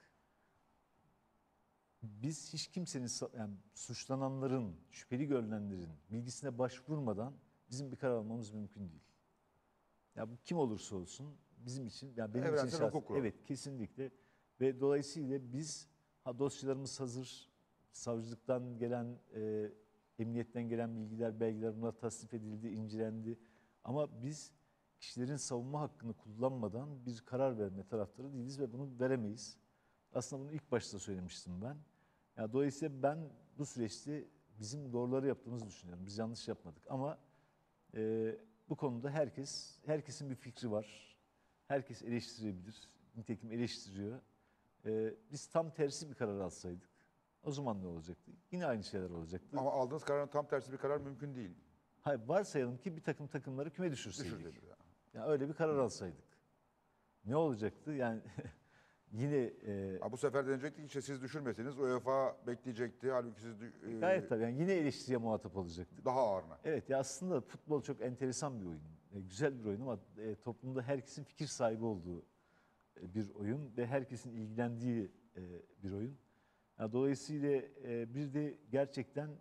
S2: Biz hiç kimsenin, yani suçlananların, şüpheli görülenlerin bilgisine başvurmadan bizim bir karar almamız mümkün değil. Ya bu kim olursa olsun bizim için, yani benim için
S1: Evrensel hukuk kuralı.
S2: evet, kesinlikle, ve dolayısıyla biz dosyalarımız hazır, savcılıktan gelen, emniyetten gelen bilgiler, belgeler bunlar tasnif edildi, incelendi. Ama biz kişilerin savunma hakkını kullanmadan bir karar verme taraftarı değiliz ve bunu veremeyiz. Aslında bunu ilk başta söylemiştim ben. Ya dolayısıyla ben bu süreçte bizim doğruları yaptığımızı düşünüyorum. Biz yanlış yapmadık ama bu konuda herkesin bir fikri var. Herkes eleştirebilir. Nitekim eleştiriyor. Biz tam tersi bir karar alsaydık o zaman ne olacaktı? Yine aynı şeyler olacaktı.
S1: Ama aldığınız kararın tam tersi bir karar mümkün değil.
S2: Hayır, varsayalım ki bir takım takımları küme düşürseydik.
S1: Düşür dedi.
S2: Yani öyle bir karar alsaydık. Ne olacaktı? Yani yine
S1: Bu sefer denecekti ki işte siz düşürmeseniz UEFA bekleyecekti. Halbuki siz
S2: gayet tabii yani yine eleştiriye muhatap olacaktı.
S1: daha ağırına.
S2: Evet ya, aslında futbol çok enteresan bir oyun. Güzel bir oyun ama toplumda herkesin fikir sahibi olduğu bir oyun ve herkesin ilgilendiği bir oyun. Ya dolayısıyla bir de gerçekten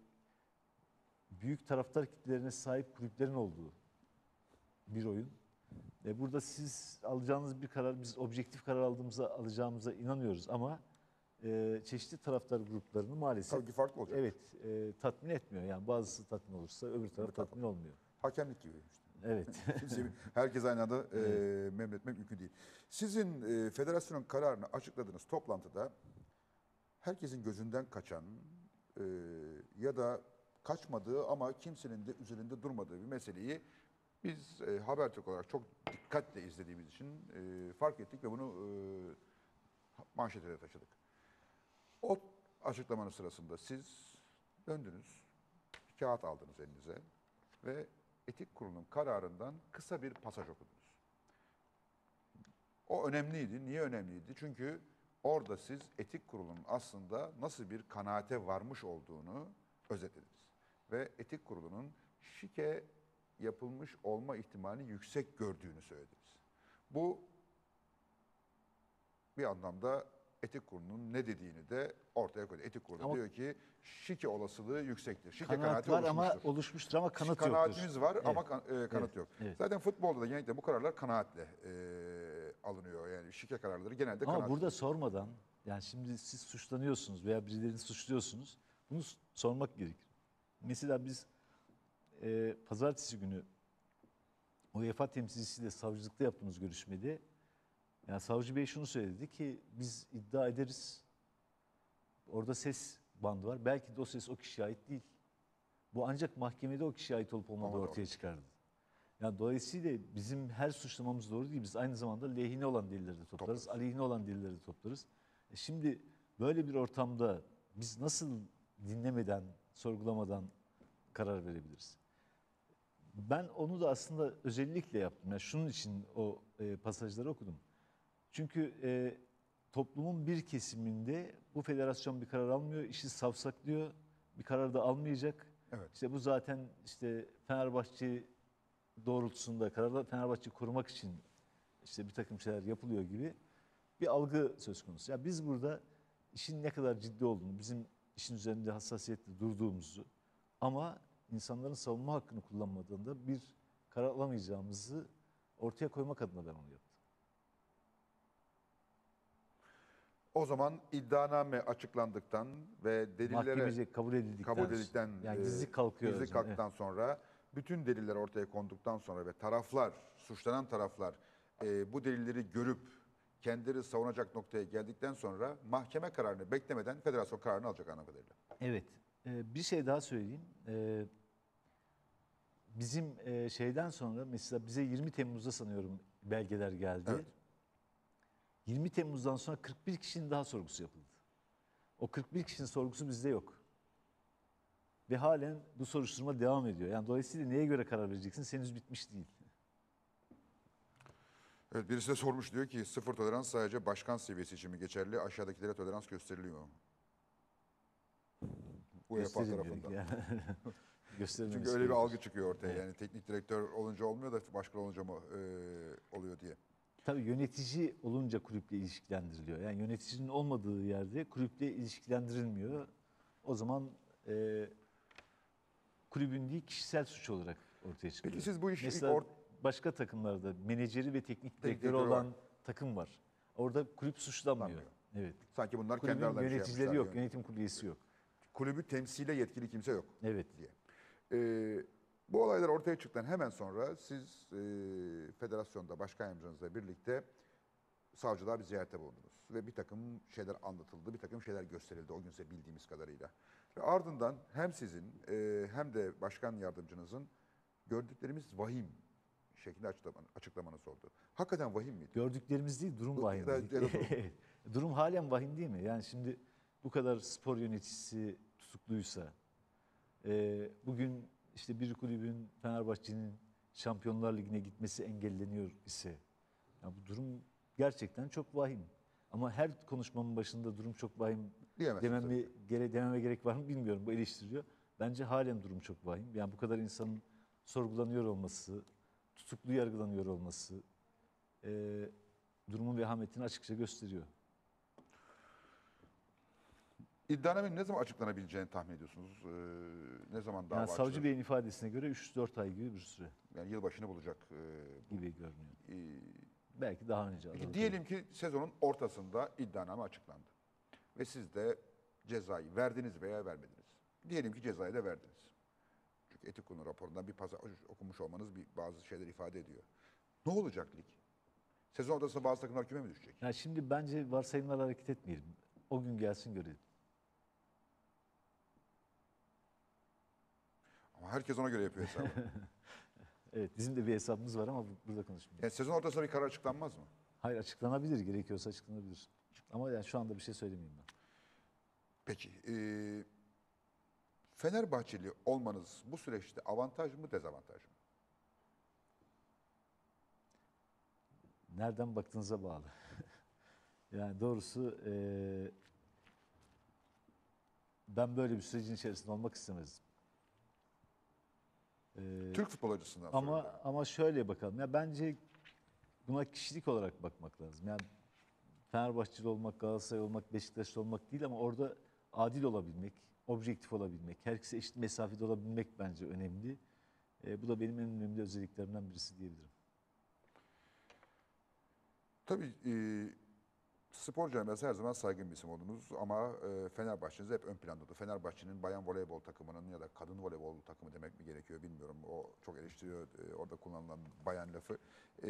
S2: büyük taraftar kitlelerine sahip kulüplerin olduğu bir oyun. Burada siz alacağınız bir karar, biz objektif karar alacağımıza inanıyoruz ama çeşitli taraftar gruplarını maalesef
S1: Tabii ki farklı olacak.
S2: evet tatmin etmiyor. Yani bazısı tatmin olursa öbür taraf tatmin olmuyor.
S1: Hakemlik gibi işte.
S2: Evet.
S1: Herkes aynı anda memnun etmek mümkün değil. Sizin federasyonun kararını açıkladığınız toplantıda herkesin gözünden kaçan ya da kaçmadığı ama kimsenin de üzerinde durmadığı bir meseleyi biz Habertürk olarak çok dikkatle izlediğimiz için fark ettik ve bunu manşete taşıdık. O açıklamanın sırasında siz döndünüz, bir kağıt aldınız elinize ve Etik Kurulu'nun kararından kısa bir pasaj okudunuz. O önemliydi. Niye önemliydi? Çünkü orada siz Etik Kurulu'nun aslında nasıl bir kanaate varmış olduğunu özetlediniz. Ve Etik Kurulu'nun şike yapılmış olma ihtimalini yüksek gördüğünü söylediniz. Bu bir anlamda Etik Kurulu'nun ne dediğini de ortaya koydu. Etik Kurulu
S2: Ama
S1: diyor ki şike olasılığı yüksektir. Şike
S2: Kanaat
S1: kanaati
S2: var ama
S1: oluşmuştur.
S2: oluşmuştur ama kanıt yoktur.
S1: Kanaatimiz var ama kanıt
S2: Evet,
S1: yok.
S2: evet.
S1: Zaten futbolda da genellikle bu kararlar kanaatle alınıyor. Yani şike kararları genelde
S2: Ama
S1: kanaat.
S2: burada sormadan, yani şimdi siz suçlanıyorsunuz veya birilerini suçluyorsunuz, bunu sormak gerekir. Mesela biz pazartesi günü UEFA temsilcisiyle savcılıkta yaptığımız görüşmede, yani savcı bey şunu söyledi ki biz iddia ederiz, orada ses bandı var, belki de o ses o kişiye ait değil. Bu ancak mahkemede o kişiye ait olup olmadığı ortaya çıkardı. Yani dolayısıyla bizim her suçlamamız doğru değil. Biz aynı zamanda lehine olan delilleri de toplarız, aleyhine olan delilleri de toplarız. Şimdi böyle bir ortamda biz nasıl dinlemeden, sorgulamadan karar verebiliriz? Ben onu da aslında özellikle yaptım. Yani şunun için o pasajları okudum. Çünkü toplumun bir kesiminde bu federasyon bir karar almıyor, işi savsaklıyor, bir karar da almayacak.
S1: Evet.
S2: İşte bu zaten işte Fenerbahçe doğrultusunda kararda Fenerbahçe korumak için işte bir takım şeyler yapılıyor gibi bir algı söz konusu. Ya biz burada işin ne kadar ciddi olduğunu, bizim işin üzerinde hassasiyetle durduğumuzu ama insanların savunma hakkını kullanmadığında bir karar alamayacağımızı ortaya koymak adına ben onu yaptım.
S1: O zaman iddianame açıklandıktan ve delillere
S2: Mahkemece kabul edildikten yani gizlilik kalkıyor.
S1: gizlilik kalktıktan sonra bütün deliller ortaya konduktan sonra ve taraflar, suçlanan taraflar bu delilleri görüp kendileri savunacak noktaya geldikten sonra mahkeme kararını beklemeden federasyon kararını alacak anladığım kadarıyla.
S2: Evet. Bir şey daha söyleyeyim. Bizim şeyden sonra mesela bize 20 Temmuz'da sanıyorum belgeler geldi.
S1: Evet.
S2: 20 Temmuz'dan sonra 41 kişinin daha sorgusu yapıldı. O 41 kişinin sorgusu bizde yok. Ve halen bu soruşturma devam ediyor. Yani dolayısıyla neye göre karar vereceksin? Henüz bitmiş değil.
S1: Evet, birisi de sormuş, diyor ki sıfır tolerans sadece başkan seviyesi için mi geçerli? Aşağıdakilere tolerans gösteriliyor mu? UEFA
S2: Gösterilmiyor.
S1: tarafından.
S2: Yani. Gösterilmemesi
S1: Çünkü öyle bir
S2: gerekir.
S1: algı çıkıyor ortaya.
S2: Evet.
S1: Yani teknik direktör olunca olmuyor da başkan olunca mı oluyor diye.
S2: Tabii yönetici olunca kulüple ilişkilendiriliyor. Yani yöneticinin olmadığı yerde kulüple ilişkilendirilmiyor. O zaman kulübün değil kişisel suç olarak ortaya çıkıyor.
S1: Peki siz bu işi ilk
S2: Mesela başka takımlarda menajeri ve teknik direktörü
S1: direktörü var.
S2: olan takım var. Orada kulüp suçlanmıyor.
S1: Suçlanmıyor.
S2: Evet.
S1: Sanki bunlar kendi
S2: Kulübün
S1: aralarında bir şey
S2: yöneticileri
S1: yapmışlar.
S2: yok, yönetim kurulu üyesi yok.
S1: Kulübü temsile yetkili kimse yok
S2: Evet.
S1: diye. Bu olaylar ortaya çıktıktan hemen sonra siz federasyonda başkan yardımcınızla birlikte savcılığa bir ziyarete bulundunuz. Ve bir takım şeyler anlatıldı, bir takım şeyler gösterildi o gün size bildiğimiz kadarıyla. Ve ardından hem sizin hem de başkan yardımcınızın gördüklerimiz vahim şeklinde açıklamanız oldu. Hakikaten vahim miydi?
S2: Gördüklerimiz değil, durum vahim.
S1: Ya da durum.
S2: Durum halen vahim değil mi? Yani şimdi bu kadar spor yöneticisi tutukluysa, bugün işte bir kulübün Fenerbahçe'nin Şampiyonlar Ligi'ne gitmesi engelleniyor ise, yani bu durum gerçekten çok vahim. Ama her konuşmamın başında durum çok vahim
S1: Diyemezsiniz
S2: dememe gerek var mı bilmiyorum. Bu eleştiriliyor. Bence halen durum çok vahim. Yani bu kadar insanın sorgulanıyor olması, tutuklu yargılanıyor olması durumun vehametini açıkça gösteriyor.
S1: İddianamenin ne zaman açıklanabileceğini tahmin ediyorsunuz? Ne zaman dava
S2: Yani savcı
S1: açılır?
S2: beyin ifadesine göre 3-4 ay gibi bir süre
S1: Yani yılbaşını bulacak.
S2: gibi görünüyor.
S1: E,
S2: Belki daha önce.
S1: Peki
S2: Aralık
S1: diyelim ki sezonun ortasında iddianame açıklandı. Ve siz de cezayı verdiniz veya vermediniz. Diyelim ki cezayı da verdiniz. Çünkü etik kurulu raporundan bir pasaj okumuş olmanız bazı şeyler ifade ediyor. Ne olacak lig? Sezon ortasında bazı takımlar küme mi düşecek?
S2: Yani şimdi bence varsayımlarla hareket etmeyelim. O gün gelsin görelim.
S1: Ama herkes ona göre yapıyor hesabı.
S2: Evet, bizim de bir hesabımız var ama burada konuşmayalım.
S1: Yani sezon ortasında bir karar açıklanmaz mı?
S2: Hayır, açıklanabilir, gerekiyorsa açıklanabilir. Ama yani şu anda bir şey söylemeyeyim ben.
S1: Peki. Fenerbahçeli olmanız bu süreçte avantaj mı dezavantaj mı?
S2: Nereden baktığınıza bağlı. Yani doğrusu ben böyle bir sürecin içerisinde olmak istemezdim.
S1: Türk futbol açısından
S2: Ama
S1: soruyorum.
S2: ama şöyle bakalım. Ya bence buna kişilik olarak bakmak lazım. Yani Fenerbahçeli olmak, Galatasaray olmak, Beşiktaşlı olmak değil ama orada adil olabilmek, objektif olabilmek, herkese eşit mesafede olabilmek bence önemli. Bu da benim en önemli özelliklerimden birisi diyebilirim.
S1: Tabii spor camiası her zaman saygın bir isim oldunuz ama Fenerbahçe'niz hep ön plandadır. Fenerbahçe'nin bayan voleybol takımının ya da kadın voleybol takımı demek mi gerekiyor bilmiyorum. O çok eleştiriyor orada kullanılan bayan lafı.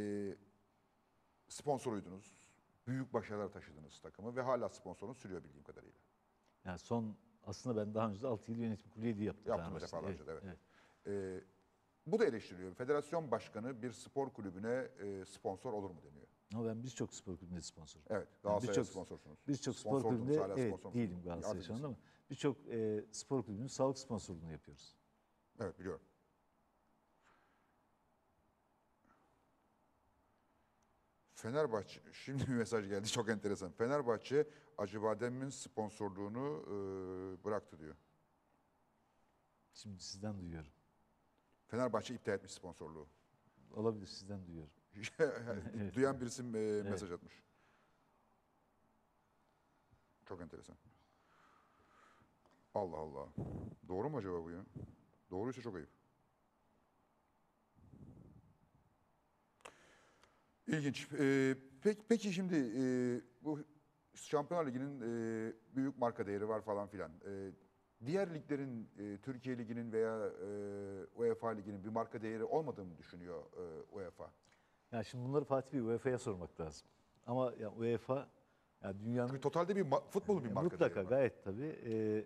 S1: Sponsoruydunuz. Büyük başarılar taşıdınız takımı ve hala sponsorunuz sürüyor bildiğim kadarıyla.
S2: Yani aslında ben daha önce de 6 yıl yönetim kurulu üyeliği yaptım.
S1: Yaptınız
S2: Fenerbahçe'de.
S1: defalarca da, evet. Bu da eleştiriliyor. Federasyon başkanı bir spor kulübüne sponsor olur mu deniyor.
S2: Ama ben birçok spor kulübünde sponsorum.
S1: Evet,
S2: Yani
S1: Galatasaray'a sponsorsunuz.
S2: Birçok spor
S1: Sponsordunuz,
S2: kulübünde
S1: hala
S2: evet,
S1: sponsor musunuz?
S2: değilim Galatasaray şu anda
S1: Yardımcısınız.
S2: ama birçok spor kulübünün sağlık sponsorluğunu yapıyoruz.
S1: Evet, biliyorum. Fenerbahçe, şimdi bir mesaj geldi çok enteresan. Fenerbahçe Acıbadem'in sponsorluğunu bıraktı diyor.
S2: Şimdi sizden duyuyorum.
S1: Fenerbahçe iptal etmiş sponsorluğu.
S2: Olabilir, sizden duyuyorum.
S1: Duyan birisi mesaj atmış. Çok enteresan. Allah Allah. Doğru mu acaba bu ya? Doğruysa çok ayıp. İlginç. Peki şimdi bu Şampiyonlar Ligi'nin büyük marka değeri var falan filan. Diğer liglerin, Türkiye Ligi'nin veya UEFA Ligi'nin bir marka değeri olmadığını düşünüyor UEFA.
S2: Ya şimdi bunları Fatih Bey UEFA'ya sormak lazım. Ama ya UEFA ya dünyanın
S1: Çünkü totalde bir futbolun bir marka
S2: mutlaka
S1: değeri var.
S2: gayet tabii.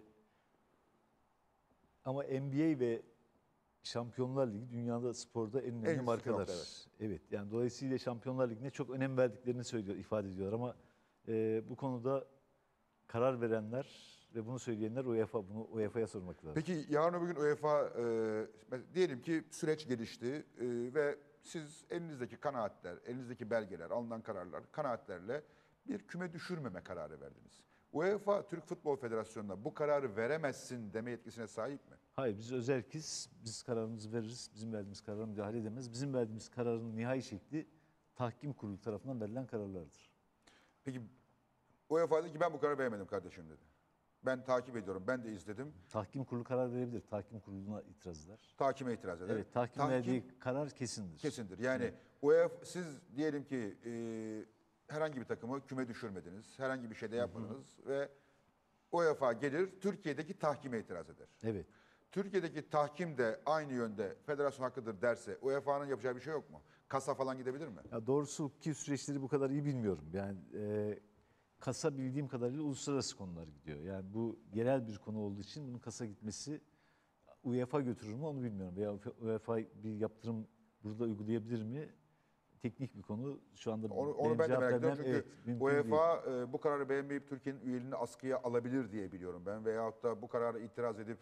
S2: Ama NBA ve Şampiyonlar Ligi dünyada sporda en önemli
S1: En
S2: markalar.
S1: nokta, evet.
S2: Evet. Yani dolayısıyla Şampiyonlar Ligi'ne çok önem verdiklerini söylüyor, ifade ediyorlar ama bu konuda karar verenler ve bunu söyleyenler UEFA. Bunu UEFA'ya sormak lazım.
S1: Peki yarın öbür gün UEFA diyelim ki süreç gelişti ve siz elinizdeki kanaatler, elinizdeki belgeler, alınan kararlar, kanaatlerle bir küme düşürmeme kararı verdiniz. UEFA Türk Futbol Federasyonu'na bu kararı veremezsin deme yetkisine sahip mi?
S2: Hayır, biz özerkiz. Biz kararımızı veririz. Bizim verdiğimiz karara müdahale edemez. Bizim verdiğimiz kararın nihai şekli tahkim kurulu tarafından verilen kararlardır.
S1: Peki UEFA dedi ki ben bu kararı veremedim kardeşim dedi. Ben takip ediyorum, ben de izledim.
S2: Tahkim kurulu karar verebilir. Tahkim kuruluna itiraz eder.
S1: Tahkime itiraz eder.
S2: Evet, tahkim verdiği karar kesindir.
S1: Kesindir. Yani UEFA siz diyelim ki herhangi bir takımı küme düşürmediniz, herhangi bir şey de yapmadınız ve UEFA gelir Türkiye'deki tahkime itiraz eder.
S2: Evet.
S1: Türkiye'deki tahkim de aynı yönde federasyon hakkıdır derse UEFA'nın yapacağı bir şey yok mu? Kasa falan gidebilir mi?
S2: Ya doğrusu hukuki süreçleri bu kadar iyi bilmiyorum. Yani kasa bildiğim kadarıyla uluslararası konular gidiyor. Yani bu yerel bir konu olduğu için bunun kasa gitmesi UEFA götürür mü onu bilmiyorum. Veya UEFA bir yaptırım burada uygulayabilir mi? Teknik bir konu. Şu anda
S1: Onu
S2: benim
S1: ben de
S2: cevap
S1: merak ediyorum
S2: vermem,
S1: çünkü
S2: mümkün değil.
S1: UEFA bu kararı beğenmeyip Türkiye'nin üyeliğini askıya alabilir diye biliyorum ben. Veyahut da bu karara itiraz edip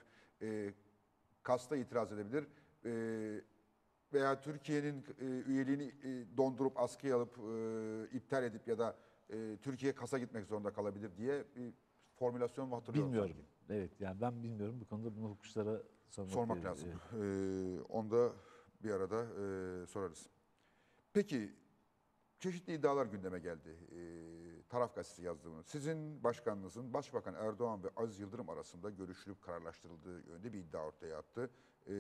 S1: KAS'ta itiraz edebilir. Veya Türkiye'nin üyeliğini dondurup askıya alıp iptal edip ya da Türkiye KAS'a gitmek zorunda kalabilir diye bir formülasyon hatırlıyorum.
S2: Bilmiyorum.
S1: Sanki.
S2: Evet, yani ben bilmiyorum. Bu konuda bunu hukukçulara
S1: Sormak
S2: gerekiyor.
S1: lazım.
S2: Evet.
S1: Onu da bir arada sorarız. Peki çeşitli iddialar gündeme geldi. Taraf gazetesi yazdı bunu. Sizin başkanınızın Başbakan Erdoğan ve Aziz Yıldırım arasında görüşülüp kararlaştırıldığı yönde bir iddia ortaya attı.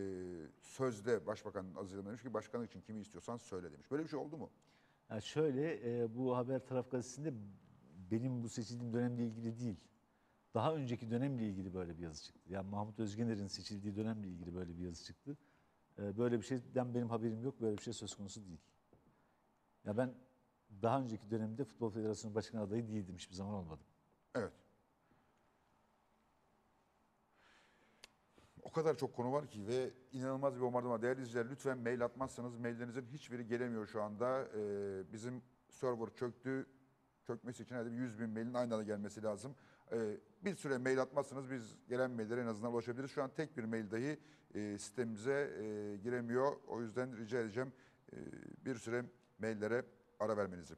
S1: Sözde Başbakan Aziz Yıldırım demiş ki başkanlık için kimi istiyorsan söyle demiş. Böyle bir şey oldu mu?
S2: Yani şöyle, bu Haber Taraf Gazetesi'nde benim bu seçildiğim dönemle ilgili değil. Daha önceki dönemle ilgili böyle bir yazı çıktı. Yani Mahmut Özgener'in seçildiği dönemle ilgili böyle bir yazı çıktı. Böyle bir şeyden benim haberim yok. Böyle bir şey söz konusu değil. Ya ben daha önceki dönemde Futbol Federasyonu Başkanı adayı değildim. Hiçbir zaman olmadım.
S1: Evet. O kadar çok konu var ki ve inanılmaz bir bombardıman. Değerli izleyiciler lütfen mail atmazsanız maillerinizin hiçbiri gelemiyor şu anda. Bizim server çöktü. Çökmesi için herhalde bir 100 bin mailin aynı anda gelmesi lazım. Bir süre mail atmazsanız biz gelen maillere en azından ulaşabiliriz. Şu an tek bir mail dahi sistemimize giremiyor. O yüzden rica edeceğim bir süre maillere ara vermenizi.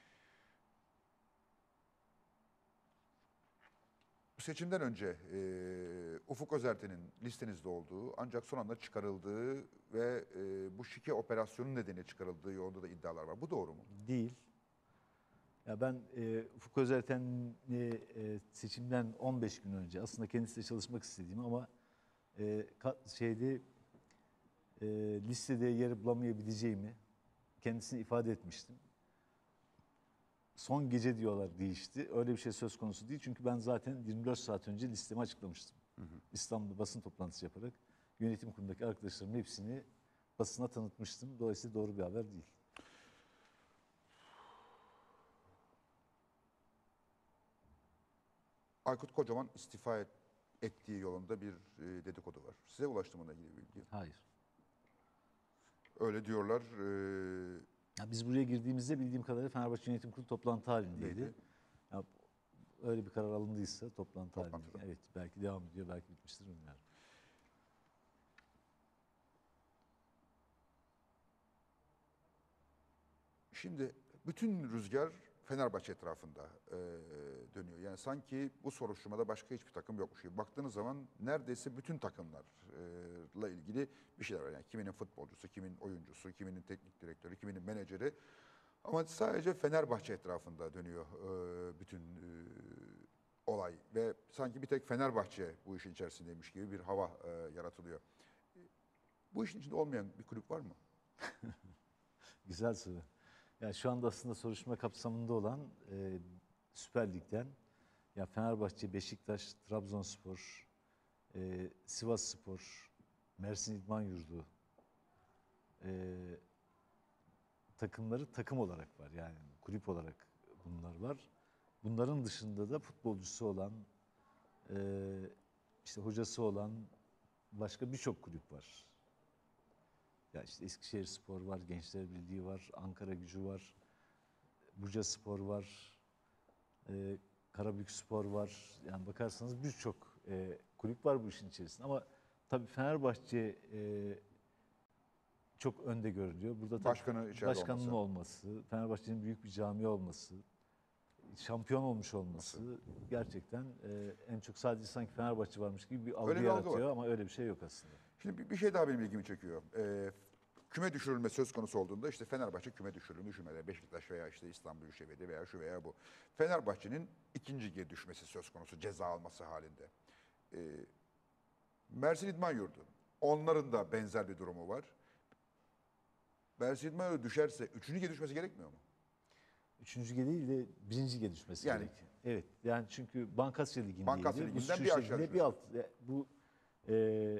S1: Seçimden önce Ufuk Özerten'in listenizde olduğu ancak son anda çıkarıldığı ve bu şike operasyonu nedeniyle çıkarıldığı yolunda da iddialar var. Bu doğru mu?
S2: Değil. Ya ben Ufuk Özerten'i seçimden 15 gün önce aslında kendisiyle çalışmak istediğimi ama listede yer bulamayabileceğimi kendisine ifade etmiştim. Son gece diyorlar değişti. Öyle bir şey söz konusu değil. Çünkü ben zaten 24 saat önce listemi açıklamıştım. İstanbul'da basın toplantısı yaparak yönetim kurulundaki arkadaşlarımın hepsini basına tanıtmıştım. Dolayısıyla doğru bir haber değil.
S1: Aykut Kocaman istifa ettiği yolunda bir dedikodu var. Size ulaştı mı bununla ilgili bilgi?
S2: Hayır.
S1: Öyle diyorlar.
S2: Ya biz buraya girdiğimizde bildiğim kadarıyla Fenerbahçe Yönetim Kurulu toplantı halindeydi.
S1: Neydi?
S2: Ya, öyle bir karar alındıysa toplantı halinde.
S1: Toplantıda.
S2: Evet, belki devam ediyor, belki bitmiştir bilmiyorum.
S1: Şimdi bütün rüzgar Fenerbahçe etrafında dönüyor. Yani sanki bu soruşturmada başka hiçbir takım yokmuş gibi. Baktığınız zaman neredeyse bütün takımlarla ilgili bir şeyler var. Yani kiminin futbolcusu, kimin oyuncusu, kiminin teknik direktörü, kiminin menajeri. Ama sadece Fenerbahçe etrafında dönüyor bütün olay. Ve sanki bir tek Fenerbahçe bu işin içerisindeymiş gibi bir hava yaratılıyor. Bu işin içinde olmayan bir kulüp var mı?
S2: Güzel soru. Yani şu anda aslında soruşturma kapsamında olan Süper Lig'den ya Fenerbahçe, Beşiktaş, Trabzonspor, Sivasspor, Mersin İdman Yurdu takımları takım olarak var. Yani kulüp olarak bunlar var. Bunların dışında da futbolcusu olan, işte hocası olan başka birçok kulüp var. Ya işte Eskişehirspor var, Gençler Birliği var, Ankara Gücü var, Bucaspor var, Karabükspor var. Yani bakarsanız birçok kulüp var bu işin içerisinde. Ama tabii Fenerbahçe çok önde görülüyor. Burada tabii
S1: Başkanı içeride
S2: başkanın
S1: olması.
S2: olması, Fenerbahçe'nin büyük bir cami olması, şampiyon olmuş olması gerçekten en çok sadece sanki Fenerbahçe varmış gibi bir algı
S1: Öyle bir algı
S2: yaratıyor ama öyle bir şey yok aslında.
S1: Şimdi bir şey daha benim ilgimi çekiyor. Küme düşürülme söz konusu olduğunda işte Fenerbahçe küme düşürür mü düşürmede, Beşiktaş veya işte İstanbul Büyükşehir'de veya şu veya bu. Fenerbahçe'nin ikinci lige düşmesi söz konusu ceza alması halinde. Mersin İdman Yurdu. Onların da benzer bir durumu var. Mersin İdman Yurdu düşerse üçüncü lige düşmesi gerekmiyor mu?
S2: Üçüncü lige değil de birinci lige düşmesi
S1: Yani-
S2: gerekiyor. Evet. Yani çünkü Bankasya Ligi'ndeydi.
S1: Bankasya
S2: Bu
S1: Ligi'nden
S2: şu
S1: bir aşağı
S2: şekilde bir
S1: düşmesi.
S2: alt. Bu e,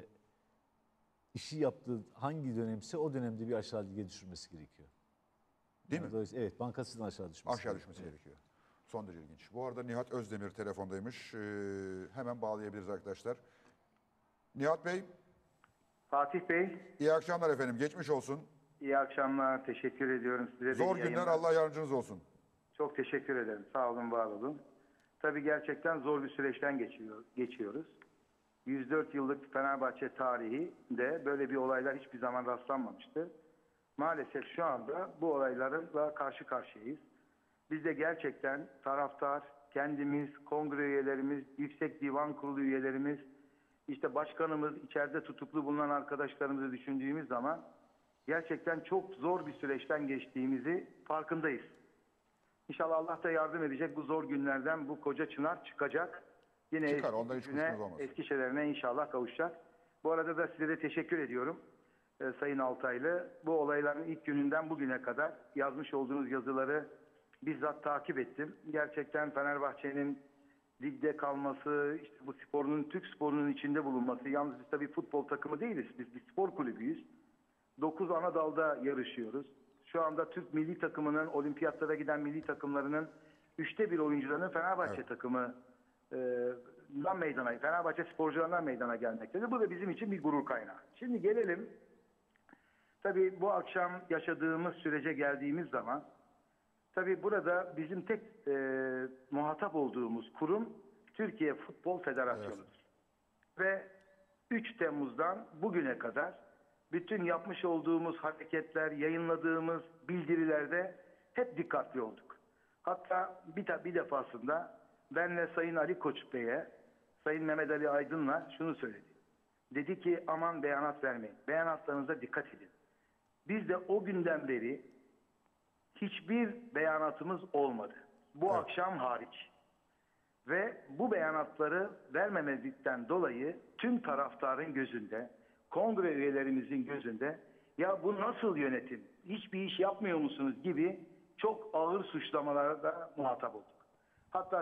S2: işi yaptığı hangi dönemse o dönemde bir aşağı lige düşürmesi gerekiyor.
S1: Değil
S2: Yani
S1: mi?
S2: Evet, Bankasya'dan aşağı düşmesi
S1: Aşağı
S2: gerekiyor.
S1: düşmesi gerekiyor. Son derece ilginç. Bu arada Nihat Özdemir telefondaymış. Hemen bağlayabiliriz arkadaşlar. Nihat Bey,
S3: Fatih Bey,
S1: iyi akşamlar efendim. Geçmiş olsun.
S3: iyi akşamlar. Teşekkür ediyorum size. de
S1: Zor
S3: iyi
S1: günler,
S3: yayınlar.
S1: Allah yardımcınız olsun.
S3: Çok teşekkür ederim. Sağ olun, var olun. Tabii gerçekten zor bir süreçten geçiyoruz. 104 yıllık Fenerbahçe tarihinde böyle bir olaylar hiçbir zaman rastlanmamıştı. Maalesef şu anda bu olaylarla karşı karşıyayız. Biz de gerçekten taraftar, kendimiz, kongre üyelerimiz, Yüksek Divan Kurulu üyelerimiz, işte başkanımız, içeride tutuklu bulunan arkadaşlarımızı düşündüğümüz zaman gerçekten çok zor bir süreçten geçtiğimizi farkındayız. İnşallah Allah da yardım edecek, bu zor günlerden bu koca çınar çıkacak. Yine
S1: Çıkar,
S3: eski
S1: ondan hiç
S3: gücüne,
S1: kuşkunuz olmasın.
S3: eski şeylerine inşallah kavuşacak. Bu arada da size de teşekkür ediyorum Sayın Altaylı. Bu olayların ilk gününden bugüne kadar yazmış olduğunuz yazıları bizzat takip ettim. Gerçekten Fenerbahçe'nin ligde kalması, işte bu sporunun, Türk sporunun içinde bulunması. Yalnız biz tabii futbol takımı değiliz. Biz bir spor kulübüyüz. 9 ana dalda yarışıyoruz. Şu anda Türk milli takımının, olimpiyatlara giden milli takımlarının 1/3 oyuncularının Fenerbahçe takımı meydana, Fenerbahçe sporcularından meydana gelmektedir. Bu da bizim için bir gurur kaynağı. Şimdi gelelim, tabii bu akşam yaşadığımız sürece geldiğimiz zaman, tabii burada bizim tek muhatap olduğumuz kurum Türkiye Futbol Federasyonu'dur. Ve 3 Temmuz'dan bugüne kadar bütün yapmış olduğumuz hareketler, yayınladığımız bildirilerde hep dikkatli olduk. Hatta bir defasında benle Sayın Ali Koç Bey'e, Sayın Mehmet Ali Aydın'la şunu söyledi. Dedi ki aman beyanat vermeyin, beyanatlarınıza dikkat edin. Biz de o günden beri hiçbir beyanatımız olmadı. Bu akşam hariç. Ve bu beyanatları vermemezlikten dolayı tüm taraftarın gözünde, kongre üyelerimizin gözünde ya bu nasıl yönetim, hiçbir iş yapmıyor musunuz gibi çok ağır suçlamalara da muhatap olduk. Hatta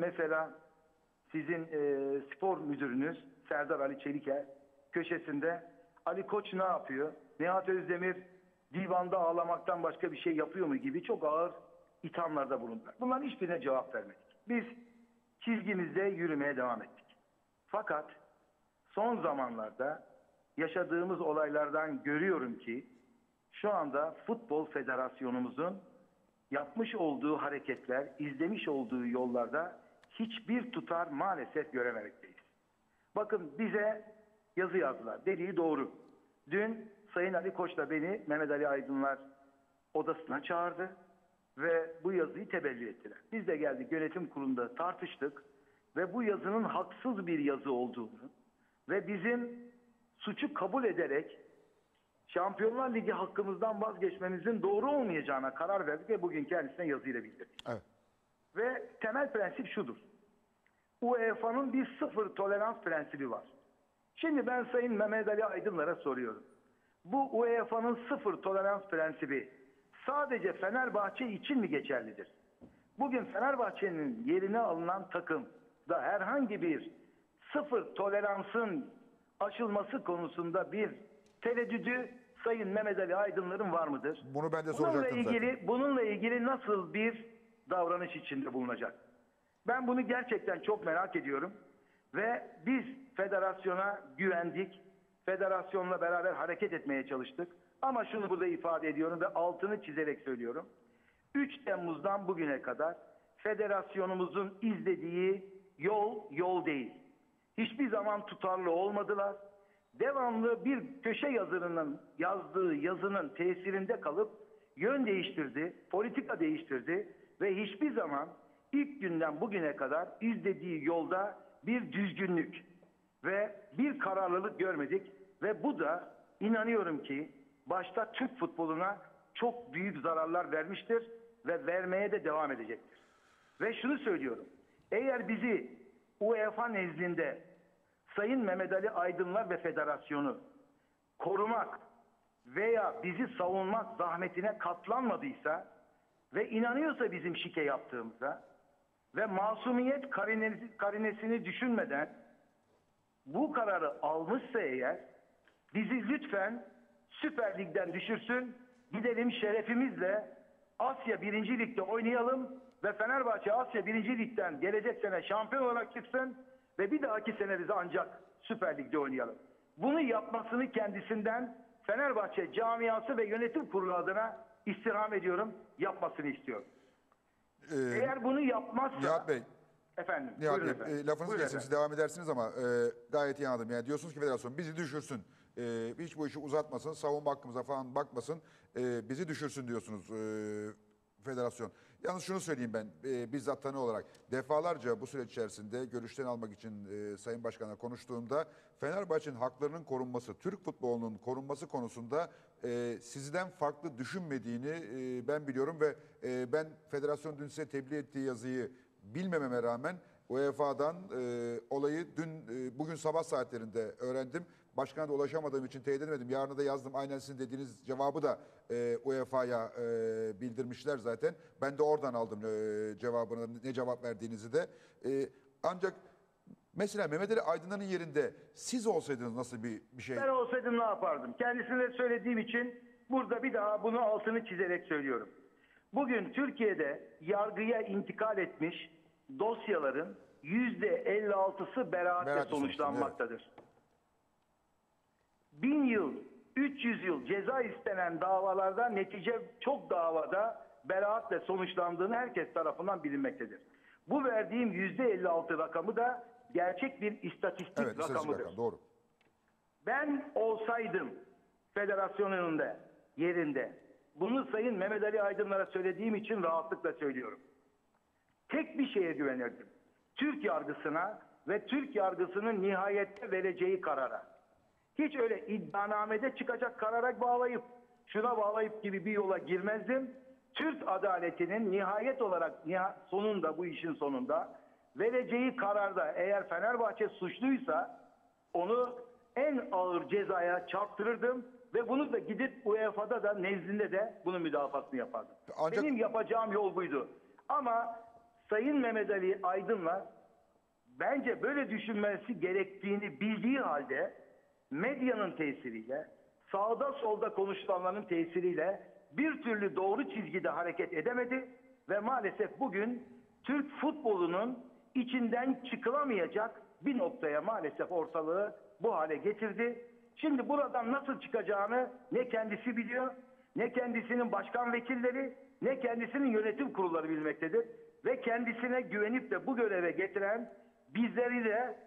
S3: sizin spor müdürünüz Serdar Ali Çeliker köşesinde Ali Koç ne yapıyor? Nihat Özdemir divanda ağlamaktan başka bir şey yapıyor mu gibi çok ağır ithamlarda bulundular. Bunların hiçbirine cevap vermedik. Biz çizgimizde yürümeye devam ettik. Fakat son zamanlarda yaşadığımız olaylardan görüyorum ki şu anda Futbol Federasyonumuzun yapmış olduğu hareketler, izlemiş olduğu yollarda hiçbir tutar maalesef görememekteyiz. Bakın bize yazı yazdılar. Dediği doğru. Dün Sayın Ali Koç'la beni Mehmet Ali Aydınlar odasına çağırdı ve bu yazıyı tebliğ ettiler. Biz de geldik yönetim kurulunda tartıştık ve bu yazının haksız bir yazı olduğunu ve bizim suçu kabul ederek Şampiyonlar Ligi hakkımızdan vazgeçmemizin doğru olmayacağına karar verdik ve bugün kendisine yazıyla bildirdik.
S1: Evet.
S3: Ve temel prensip şudur. UEFA'nın bir sıfır tolerans prensibi var. Şimdi ben Sayın Mehmet Ali Aydınlar'a soruyorum. Bu UEFA'nın sıfır tolerans prensibi sadece Fenerbahçe için mi geçerlidir? Bugün Fenerbahçe'nin yerine alınan takım da herhangi bir sıfır toleransın aşılması konusunda bir tereddüdü Sayın Mehmet Ali Aydınlar'ın var mıdır?
S1: Bunu ben de soracaktım zaten.
S3: Bununla ilgili nasıl bir davranış içinde bulunacak? Ben bunu gerçekten çok merak ediyorum. Ve biz federasyona güvendik. Federasyonla beraber hareket etmeye çalıştık. Ama şunu burada ifade ediyorum ve altını çizerek söylüyorum. 3 Temmuz'dan bugüne kadar federasyonumuzun izlediği yol değil. Hiçbir zaman tutarlı olmadılar. Devamlı bir köşe yazarının yazdığı yazının tesirinde kalıp yön değiştirdi, politika değiştirdi ve hiçbir zaman ilk günden bugüne kadar izlediği yolda bir düzgünlük ve bir kararlılık görmedik ve bu da inanıyorum ki başta Türk futboluna çok büyük zararlar vermiştir ve vermeye de devam edecektir. Ve şunu söylüyorum. Eğer bizi UEFA nezdinde Sayın Mehmet Ali Aydınlar ve Federasyonu korumak veya bizi savunmak zahmetine katlanmadıysa ve inanıyorsa bizim şike yaptığımıza ve masumiyet karinesini düşünmeden bu kararı almışsa eğer bizi lütfen Süper Lig'den düşürsün, gidelim şerefimizle Asya 1. Lig'de oynayalım ve Fenerbahçe Asya 1. Lig'den gelecek sene şampiyon olarak çıksın ve bir dahaki sene bize ancak Süper Lig'de oynayalım. Bunu yapmasını kendisinden Fenerbahçe camiası ve yönetim kurulu adına istirham ediyorum, yapmasını istiyorum. Eğer bunu yapmazsa...
S1: Nihat Bey,
S3: Efendim,
S1: Nihat
S3: buyurun
S1: Bey,
S3: efendim.
S1: lafınızı
S3: Buyurun
S1: kesin, siz
S3: efendim.
S1: devam edersiniz ama gayet iyi anladım. Yani diyorsunuz ki federasyon bizi düşürsün, hiç bu işi uzatmasın, savunma hakkımıza falan bakmasın, bizi düşürsün diyorsunuz federasyon. Yalnız şunu söyleyeyim ben bizzat tanı olarak defalarca bu süreç içerisinde görüşlerini almak için Sayın Başkan'la konuştuğumda Fenerbahçe'nin haklarının korunması, Türk futbolunun korunması konusunda sizden farklı düşünmediğini ben biliyorum ve ben federasyon dün size tebliğ ettiği yazıyı bilmememe rağmen UEFA'dan olayı bugün sabah saatlerinde öğrendim. Başkana da ulaşamadığım için teyit edemedim. Yarına da yazdım. Aynen sizin dediğiniz cevabı da UEFA'ya bildirmişler zaten. Ben de oradan aldım cevabını, ne cevap verdiğinizi de. Ancak mesela Mehmet Ali Aydınlar'ın yerinde siz olsaydınız nasıl bir şey?
S3: Ben olsaydım ne yapardım? Kendisine söylediğim için burada bir daha bunu altını çizerek söylüyorum. Bugün Türkiye'de yargıya intikal etmiş dosyaların %56'sı beraatle sonuçlanmaktadır. 1000 yıl, 300 yıl ceza istenen davalarda netice çok davada beraatle sonuçlandığını herkes tarafından bilinmektedir. Bu verdiğim %56 rakamı da gerçek bir istatistik
S1: Evet, istatistik
S3: rakamıdır.
S1: rakam, doğru.
S3: Ben olsaydım federasyonun da yerinde bunu Sayın Mehmet Ali Aydınlar'a söylediğim için rahatlıkla söylüyorum. Tek bir şeye güvenirdim. Türk yargısına ve Türk yargısının nihayette vereceği karara. Hiç öyle iddianamede çıkacak karara bağlayıp, şuna bağlayıp gibi bir yola girmezdim. Türk adaletinin nihayet olarak sonunda, bu işin sonunda vereceği kararda eğer Fenerbahçe suçluysa onu en ağır cezaya çarptırırdım ve bunu da gidip UEFA'da da nezdinde de bunun müdafasını yapardım.
S1: Ancak...
S3: Benim yapacağım yol buydu. Ama Sayın Mehmet Ali Aydın'la bence böyle düşünmesi gerektiğini bildiği halde medyanın tesiriyle, sağda solda konuşulanların tesiriyle bir türlü doğru çizgide hareket edemedi ve maalesef bugün Türk futbolunun içinden çıkılamayacak bir noktaya maalesef ortalığı bu hale getirdi. Şimdi buradan nasıl çıkacağını ne kendisi biliyor, ne kendisinin başkan vekilleri, ne kendisinin yönetim kurulları bilmektedir. Ve kendisine güvenip de bu göreve getiren bizleri de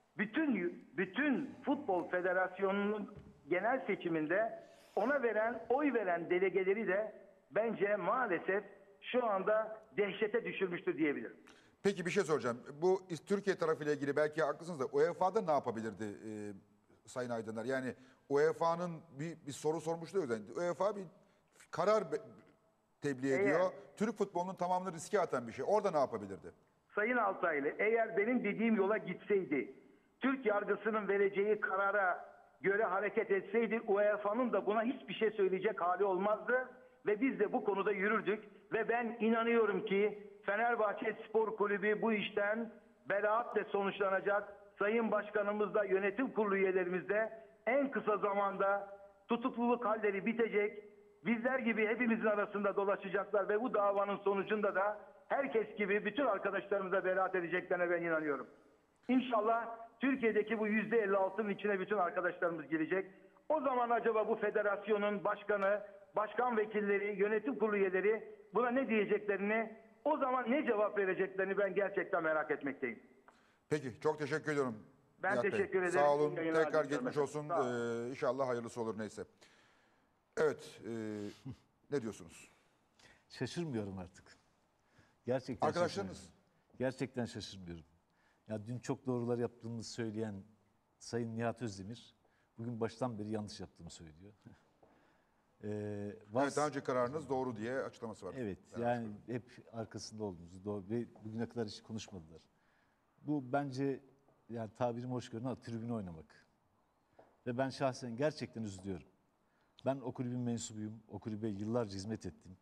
S3: bütün Futbol Federasyonu'nun genel seçiminde ona oy veren delegeleri de bence maalesef şu anda dehşete düşürmüştür diyebilirim.
S1: Peki bir şey soracağım. Bu Türkiye tarafıyla ilgili belki haklısınız da UEFA'da ne yapabilirdi Sayın Aydınlar? Yani UEFA'nın bir soru sormuştu. UEFA bir karar tebliğ ediyor. Türk futbolunun tamamını riske atan bir şey. Orada ne yapabilirdi?
S3: Sayın Altaylı, eğer benim dediğim yola gitseydi, Türk yargısının vereceği karara göre hareket etseydi UEFA'nın da buna hiçbir şey söyleyecek hali olmazdı ve biz de bu konuda yürürdük ve ben inanıyorum ki Fenerbahçe Spor Kulübü bu işten beraatle sonuçlanacak. Sayın Başkanımız da yönetim kurulu üyelerimiz de en kısa zamanda tutukluluk halleri bitecek. Bizler gibi hepimizin arasında dolaşacaklar ve bu davanın sonucunda da herkes gibi bütün arkadaşlarımıza beraat edeceklerine ben inanıyorum. İnşallah Türkiye'deki bu %56'nın içine bütün arkadaşlarımız girecek. O zaman acaba bu federasyonun başkanı, başkan vekilleri, yönetim kurulu üyeleri buna ne diyeceklerini O zaman ne cevap vereceklerini ben gerçekten merak etmekteyim.
S1: Peki çok teşekkür ediyorum.
S3: Ben
S1: Nihat Bey.
S3: teşekkür ederim.
S1: Sağ olun.
S3: İyi yayınlar
S1: Tekrar
S3: diliyorum
S1: geçmiş
S3: efendim.
S1: olsun.
S3: Sağ olun.
S1: İnşallah hayırlısı olur neyse. Evet. Ne diyorsunuz?
S2: Şaşırmıyorum artık. Gerçekten
S1: Arkadaşlarınız?
S2: şaşırmıyorum. Gerçekten şaşırmıyorum. Ya dün çok doğrular yaptığımızı söyleyen Sayın Nihat Özdemir bugün baştan beri yanlış yaptığımı söylüyor.
S1: Evet, daha önce kararınız doğru diye açıklaması var.
S2: Evet, yani hep arkasında olduğumuzu doğru ve bugüne kadar hiç konuşmadılar. Bu bence yani tabirim hoş görün ama tribüne oynamak. Ve ben şahsen gerçekten üzülüyorum. Ben o kulübün mensubuyum. O kulübe yıllarca hizmet ettim.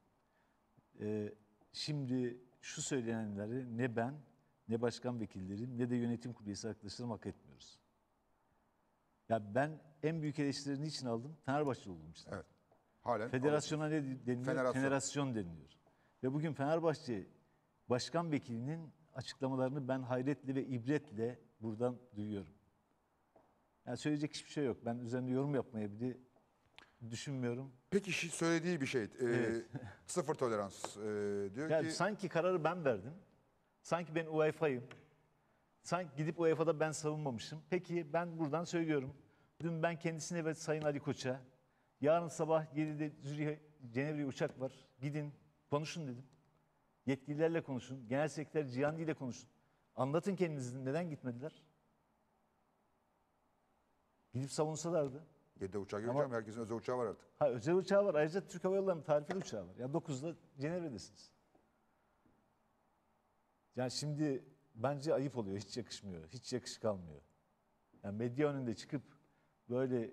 S2: Şimdi şu söylenenleri ne ben, ne başkan vekillerim, ne de yönetim kurulu üyesi arkadaşlarım hak etmiyoruz. Ya ben en büyük eleştirileri niçin aldım? Fenerbahçe oldum işte.
S1: Evet. Halen
S2: Federasyona ne deniliyor?
S1: Federasyon.
S2: Federasyon deniliyor. Ve bugün Fenerbahçe başkan vekilinin açıklamalarını ben hayretle ve ibretle buradan duyuyorum. Yani söyleyecek hiçbir şey yok. Ben üzerinde yorum yapmaya bile düşünmüyorum.
S1: Peki söylediği bir şey.
S2: Evet.
S1: Sıfır tolerans. Diyor
S2: Yani
S1: ki
S2: sanki kararı ben verdim. Sanki ben UEFA'yım. Sanki gidip UEFA'da ben savunmamışım. Peki ben buradan söylüyorum. Dün ben kendisine ve Sayın Ali Koç'a yarın sabah 7'de Zürih'e, Cenevre'ye uçak var. Gidin konuşun dedim. Yetkililerle konuşun. Genel Sekreter Cihandi ile konuşun. Anlatın kendinizi. Neden gitmediler? Gidip savunsalardı.
S1: 7'de uçağa gireceğim. Herkesin özel uçağı var artık.
S2: Ha, özel uçağı var. Ayrıca Türk Hava Yolları'nın tarifeli uçağı var. Ya 9'da Cenevre'desiniz. Yani şimdi bence ayıp oluyor. Hiç yakışmıyor. Hiç yakışık almıyor. Yani medya önünde çıkıp böyle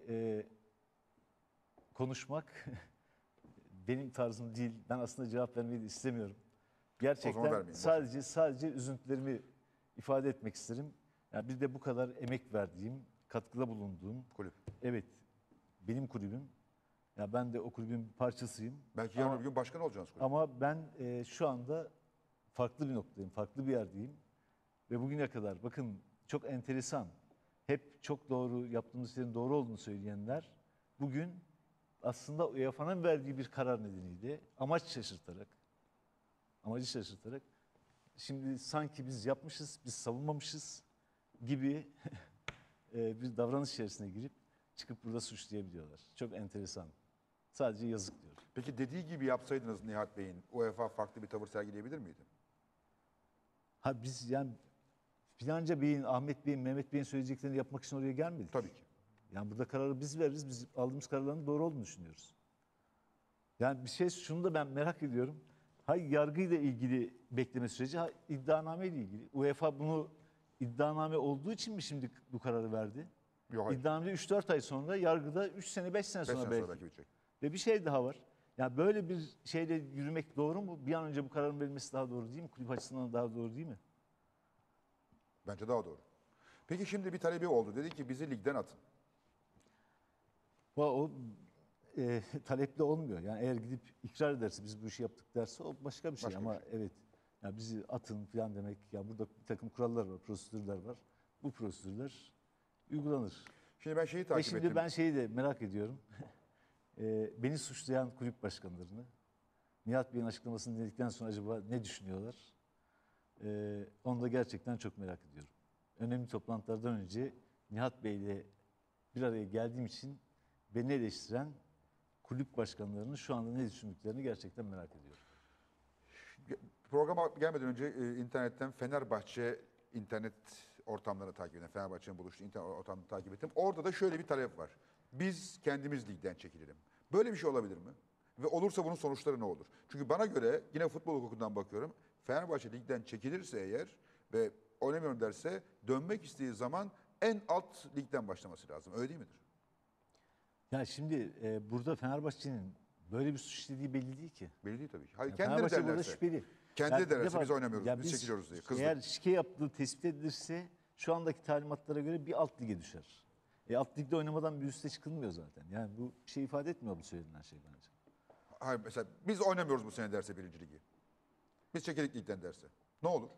S2: konuşmak benim tarzım değil. Ben aslında cevap vermeyi de istemiyorum.
S1: O zaman
S2: Gerçekten
S1: vermeyin, boş
S2: sadece üzüntülerimi ifade etmek isterim. Yani bir de bu kadar emek verdiğim, katkıda bulunduğum,
S1: Kulüp.
S2: evet benim kulübüm. Ya ben de o kulübün bir parçasıyım.
S1: Belki yarın
S2: Ama-
S1: bir gün başkan olacaksınız kulüp.
S2: Ama ben şu anda farklı bir noktadayım, farklı bir yerdeyim. Ve bugüne kadar bakın çok enteresan, hep çok doğru yaptığımız şeylerin doğru olduğunu söyleyenler bugün aslında UEFA'nın verdiği bir karar nedeniyle amacı şaşırtarak şimdi sanki biz yapmışız, biz savunmamışız gibi bir davranış içerisine girip çıkıp burada suçlayabiliyorlar. Çok enteresan. Sadece yazık diyorum.
S1: Peki dediği gibi yapsaydınız Nihat Bey'in UEFA farklı bir tavır sergileyebilir miydi?
S2: Ha biz yani filanca Bey'in, Ahmet Bey'in, Mehmet Bey'in söyleyeceklerini yapmak için oraya gelmedik.
S1: Tabii ki.
S2: Yani burada kararı biz veririz. Biz aldığımız kararların doğru olduğunu düşünüyoruz. Yani bir şey şunu da ben merak ediyorum. Ha yargıyla ilgili bekleme süreci, ha iddianame ile ilgili. UEFA bunu iddianame olduğu için mi şimdi bu kararı verdi?
S1: Yok hayır.
S2: İddianame 3-4 ay sonra, yargıda 3 sene 5 sene
S1: 5
S2: sonra
S1: sene
S2: belki.
S1: sonra belki bitecek.
S2: Ve bir şey daha var. Ya böyle bir şeyle yürümek doğru mu? Bir an önce bu kararın verilmesi daha doğru değil mi? Kulüp açısından daha doğru değil mi?
S1: Bence daha doğru. Peki şimdi bir talebi oldu. Dedi ki bizi ligden atın.
S2: O talepli olmuyor. Yani eğer gidip ikrar ederse, biz bu işi yaptık derse o başka bir şey.
S1: Başka bir
S2: Ama evet, ya bizi atın falan demek, ya burada bir takım kurallar var, prosedürler var. Bu prosedürler uygulanır.
S1: Şimdi ben şeyi
S2: Ve
S1: takip
S2: şimdi
S1: ettim.
S2: ben şeyi de merak ediyorum. Beni suçlayan kulüp başkanlarını, Nihat Bey'in açıklamasını dinledikten sonra acaba ne düşünüyorlar? Onu da gerçekten çok merak ediyorum. Önemli toplantılardan önce Nihat Bey'le bir araya geldiğim için beni eleştiren kulüp başkanlarının şu anda ne düşündüklerini gerçekten merak ediyorum.
S1: Programa gelmeden önce internetten Fenerbahçe internet ortamlarını takip ettim. Fenerbahçe'nin buluştuğu internet ortamını takip ettim. Orada da şöyle bir talep var. Biz kendimiz ligden çekilelim. Böyle bir şey olabilir mi? Ve olursa bunun sonuçları ne olur? Çünkü bana göre yine futbol hukukundan bakıyorum. Fenerbahçe ligden çekilirse eğer ve oynamıyorum derse dönmek istediği zaman en alt ligden başlaması lazım. Öyle değil midir?
S2: Ya şimdi burada Fenerbahçe'nin böyle bir suç işlediği belli değil ki.
S1: Belli değil tabii ki. Hayır,
S2: Yani
S1: kendileri
S2: Fenerbahçe burada
S1: derlerse.
S2: şüpheli.
S1: Kendileri
S2: bir
S1: derlerse
S2: defa-
S1: biz oynamıyoruz,
S2: ya
S1: biz çekiliyoruz diye. Kızdı.
S2: Eğer şike yaptığı tespit edilirse şu andaki talimatlara göre bir alt lige düşer. Alt ligde oynamadan bir üste çıkılmıyor zaten. Yani bu bir şey ifade etmiyor bu söylenen şey bence.
S1: Hayır, mesela biz oynamıyoruz bu sene derse birinci ligi. Biz çekilik ligden derse. Ne olur?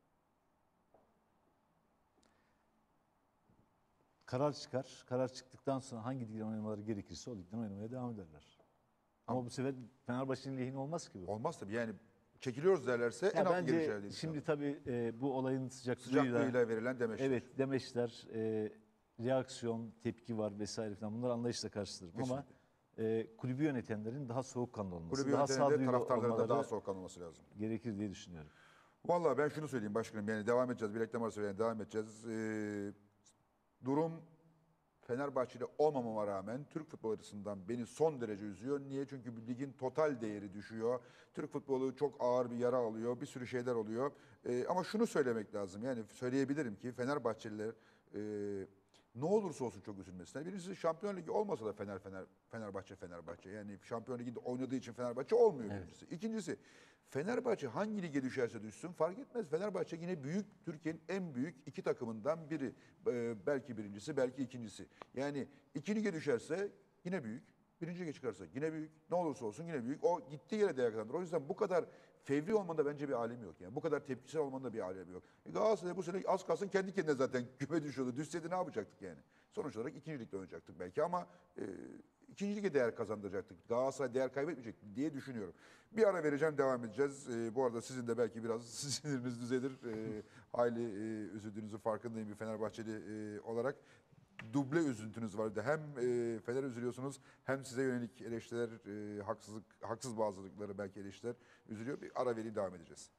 S2: Karar çıkar. Karar çıktıktan sonra hangi ligden oynamaları gerekirse o ligden oynamaya devam ederler. Ama bu sefer Fenerbahçe'nin lehine olmaz ki bu.
S1: Olmaz tabii yani çekiliyoruz derlerse en
S2: Ya
S1: alt gelişler
S2: bence
S1: diye
S2: şimdi
S1: düşünüyorum.
S2: tabii bu olayın sıcaklığıyla,
S1: Sıcaklığıyla verilen demeçler.
S2: evet demeçler, reaksiyon, tepki var vesaire falan bunlar anlayışla karşılarım. Ama kulübü yönetenlerin daha soğukkanlı olması,
S1: Kulübü
S2: daha
S1: yöneteninde
S2: sağduyulu
S1: taraftarların da daha
S2: olmaları
S1: soğukkanlı olması lazım.
S2: gerekir diye düşünüyorum.
S1: Vallahi ben şunu söyleyeyim başkanım, yani devam edeceğiz. Bir reklam arası verelim, devam edeceğiz. Durum Fenerbahçeli olmamama rağmen Türk futbolu açısından beni son derece üzüyor. Niye? Çünkü bir ligin total değeri düşüyor. Türk futbolu çok ağır bir yara alıyor. Bir sürü şeyler oluyor. Ama şunu söylemek lazım. Yani söyleyebilirim ki Fenerbahçeliler ne olursa olsun çok üzülmesinler. Birincisi Şampiyon Ligi olmasa da Fenerbahçe. Yani Şampiyon Ligi'nde oynadığı için Fenerbahçe olmuyor birincisi. İkincisi Fenerbahçe hangi lige düşerse düşsün fark etmez. Fenerbahçe yine büyük, Türkiye'nin en büyük iki takımından biri. Belki birincisi, belki ikincisi. Yani iki lige düşerse yine büyük. Birinci lige çıkarsa yine büyük. Ne olursa olsun yine büyük. O gittiği yere değer kazanır. O yüzden bu kadar fevri olmanın da bence bir alemi yok. Yani bu kadar tepkisel olmanın da bir alemi yok. Galatasaray bu sene az kalsın kendi kendine zaten küme düşüyordu. Düşseydi ne yapacaktık yani? Sonuç olarak ikinci ligde oynayacaktık belki ama ikinci lige değer kazandıracaktık. Galatasaray değer kaybetmeyecek diye düşünüyorum. Bir ara vereceğim, devam edeceğiz. Bu arada sizin de belki biraz siniriniz düzelir. Hayli üzüldüğünüzün farkındayım bir Fenerbahçeli olarak. Duble üzüntünüz vardı. Hem Fener üzülüyorsunuz hem size yönelik eleştiriler, haksız bazılıkları belki eleştiriler üzülüyor. Bir ara vereyim, devam edeceğiz.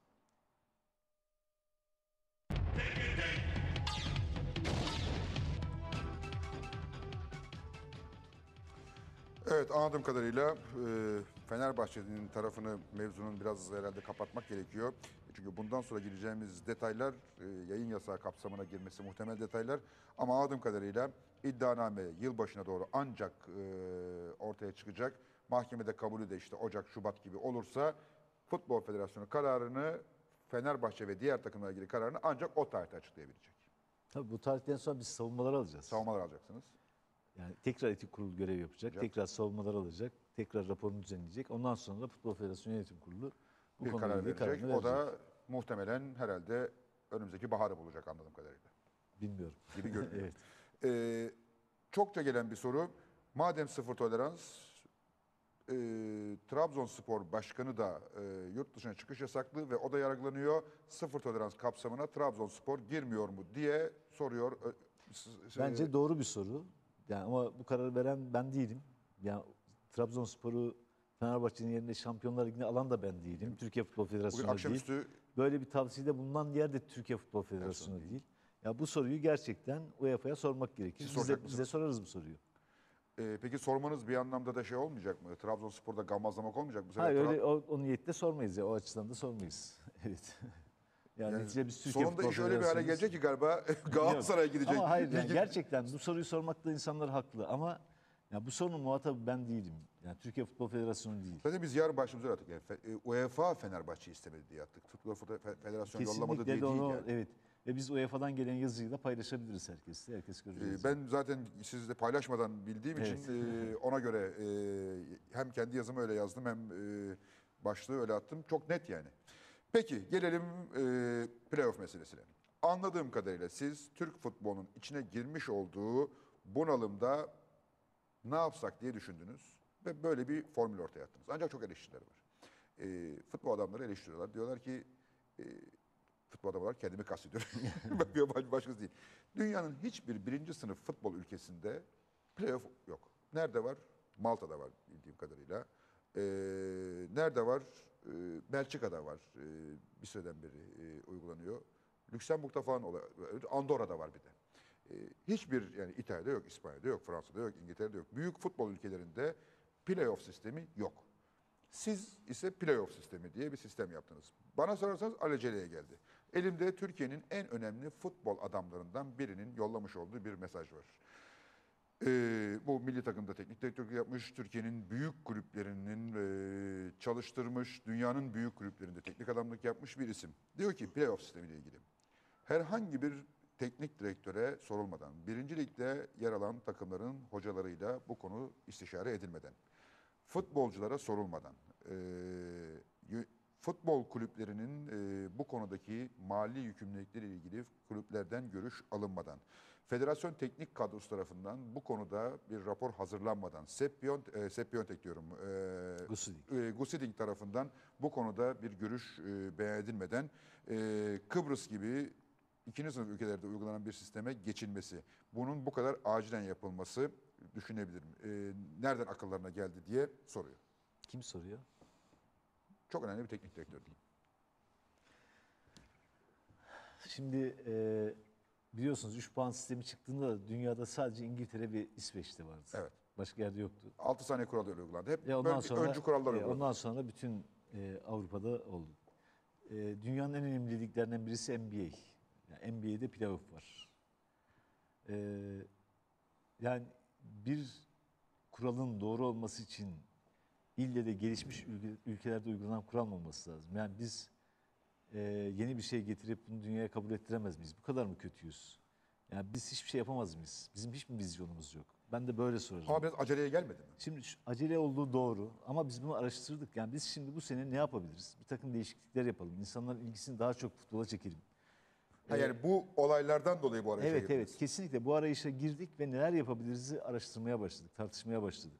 S1: Evet, anladığım kadarıyla Fenerbahçe'nin tarafını, mevzunun biraz herhalde kapatmak gerekiyor. Çünkü bundan sonra gireceğimiz detaylar yayın yasağı kapsamına girmesi muhtemel detaylar. Ama anladığım kadarıyla iddianame yılbaşına doğru ancak ortaya çıkacak. Mahkemede kabulü de işte Ocak, Şubat gibi olursa Futbol Federasyonu kararını, Fenerbahçe ve diğer takımlarla ilgili kararını ancak o tarihte açıklayabilecek.
S2: Tabii bu tarihten sonra biz savunmalar alacağız.
S1: Savunmalar alacaksınız.
S2: Yani tekrar etik kurul görev yapacak, tekrar savunmalar alacak, tekrar raporunu düzenleyecek. Ondan sonra da Futbol Federasyonu Yönetim Kurulu bu
S1: Bir
S2: konuyla
S1: karar
S2: ilgili
S1: verecek.
S2: kararını
S1: O da
S2: verecek.
S1: muhtemelen herhalde önümüzdeki baharı bulacak anladığım kadarıyla.
S2: Bilmiyorum.
S1: Gibi görünüyor.
S2: Evet.
S1: Çokça gelen bir soru. Madem sıfır tolerans, Trabzonspor Başkanı da yurt dışına çıkış yasaklı ve o da yargılanıyor. Sıfır tolerans kapsamına Trabzonspor girmiyor mu diye soruyor.
S2: Bence doğru bir soru. Yani ama bu kararı veren ben değilim. Yani Trabzonspor'u Fenerbahçe'nin yerine Şampiyonlar Ligi'ne alan da ben değilim. Türkiye Futbol
S1: Bugün
S2: Federasyonu değil.
S1: akşamüstü
S2: Böyle bir tavsiyede bulunan yer de Türkiye Futbol Federasyonu değil. Ya bu soruyu gerçekten UEFA'ya sormak gerekir.
S1: Siz
S2: Biz
S1: soracak
S2: de,
S1: mısınız?
S2: biz de sorarız bu soruyu.
S1: peki sormanız bir anlamda da şey olmayacak mı? Trabzonspor'da gammazlamak olmayacak mı? Bu sefer
S2: Hayır öyle o niyetle sormayız ya. O açıdan da sormayız. Evet. Yani neticede biz Türkiye
S1: sonunda
S2: Futbol
S1: iş öyle bir hale
S2: Federasyonu'yuz.
S1: gelecek ki galiba Galatasaray'a gidecek.
S2: Ama hayır yani
S1: Ligin-
S2: gerçekten bu soruyu sormakta insanlar haklı ama ya bu sorunun muhatabı ben değilim. Yani Türkiye Futbol Federasyonu değil.
S1: Zaten biz yarın başımıza attık. Yani UEFA Fenerbahçe'yi istemedi diye attık. Futbol Federasyonu yollamadı diye
S2: Kesinlikle de
S1: değil
S2: onu
S1: yani.
S2: evet. Ve biz UEFA'dan gelen yazıyı da paylaşabiliriz herkesle. Herkes görecek.
S1: Ben zaten sizle paylaşmadan bildiğim için ona göre hem kendi yazımı öyle yazdım hem başlığı öyle attım. Çok net yani. Peki gelelim playoff meselesine. Anladığım kadarıyla siz Türk futbolunun içine girmiş olduğu bunalımda ne yapsak diye düşündünüz ve böyle bir formül ortaya attınız. Ancak çok eleştiriler var. Futbol adamları eleştiriyorlar. Diyorlar ki futbol adamı olarak kendimi kastediyorum. Başkası değil. Dünyanın hiçbir birinci sınıf futbol ülkesinde playoff yok. Nerede var? Malta'da var bildiğim kadarıyla. Nerede var? Belçika'da var. Bir süreden beri uygulanıyor. Lüksemburg'da falan olabilir. Andorra'da var bir de. Hiçbir yani İtalya'da yok, İspanya'da yok, Fransa'da yok, İngiltere'de yok. Büyük futbol ülkelerinde playoff sistemi yok. Siz ise playoff sistemi diye bir sistem yaptınız. Bana sorarsanız alaceleye geldi. Elimde Türkiye'nin en önemli futbol adamlarından birinin yollamış olduğu bir mesaj var. Bu milli takımda teknik direktörlük yapmış, Türkiye'nin büyük kulüplerinin çalıştırmış, dünyanın büyük kulüplerinde teknik adamlık yapmış bir isim. Diyor ki playoff sistemiyle ilgili. Herhangi bir teknik direktöre sorulmadan, birinci ligde yer alan takımların hocalarıyla bu konu istişare edilmeden, futbolculara sorulmadan, futbol kulüplerinin bu konudaki mali yükümlülükleri ilgili kulüplerden görüş alınmadan, federasyon teknik kadrosu tarafından bu konuda bir rapor hazırlanmadan, Sepp Piontek diyorum, Gusiding tarafından bu konuda bir görüş beyan edilmeden Kıbrıs gibi ikinci sınıf ülkelerde uygulanan bir sisteme geçilmesi, bunun bu kadar acilen yapılması düşünebilir mi? Nereden akıllarına geldi diye soruyor.
S2: Kim soruyor?
S1: Çok önemli bir teknik direktör diyeyim.
S2: Şimdi biliyorsunuz 3 puan sistemi çıktığında da dünyada sadece İngiltere ve İsveç'te vardı.
S1: Evet.
S2: Başka yerde yoktu.
S1: 6 saniye kuralı öyle uygulandı. Hep
S2: Ondan
S1: böyle
S2: sonra
S1: öncü kurallar uygulandı.
S2: ondan sonra bütün Avrupa'da oldu. Dünyanın en önemli liglerinden birisi NBA. Yani NBA'de playoff var. Yani bir kuralın doğru olması için ille de gelişmiş ülkelerde uygulanan kural mı olması lazım? Yani biz yeni bir şey getirip bunu dünyaya kabul ettiremez miyiz? Bu kadar mı kötüyüz? Yani biz hiçbir şey yapamaz mıyız? Bizim hiçbir vizyonumuz yok. Ben de böyle sorarım.
S1: Ama biraz aceleye gelmedi mi?
S2: Şimdi acele olduğu doğru ama biz bunu araştırdık. Yani biz şimdi bu sene ne yapabiliriz? Bir takım değişiklikler yapalım. İnsanların ilgisini daha çok futbola çekelim.
S1: Ha, yani bu olaylardan dolayı bu arayışa
S2: Evet
S1: girdiniz.
S2: evet kesinlikle bu arayışa girdik ve neler yapabiliriz'i araştırmaya başladık, tartışmaya başladık.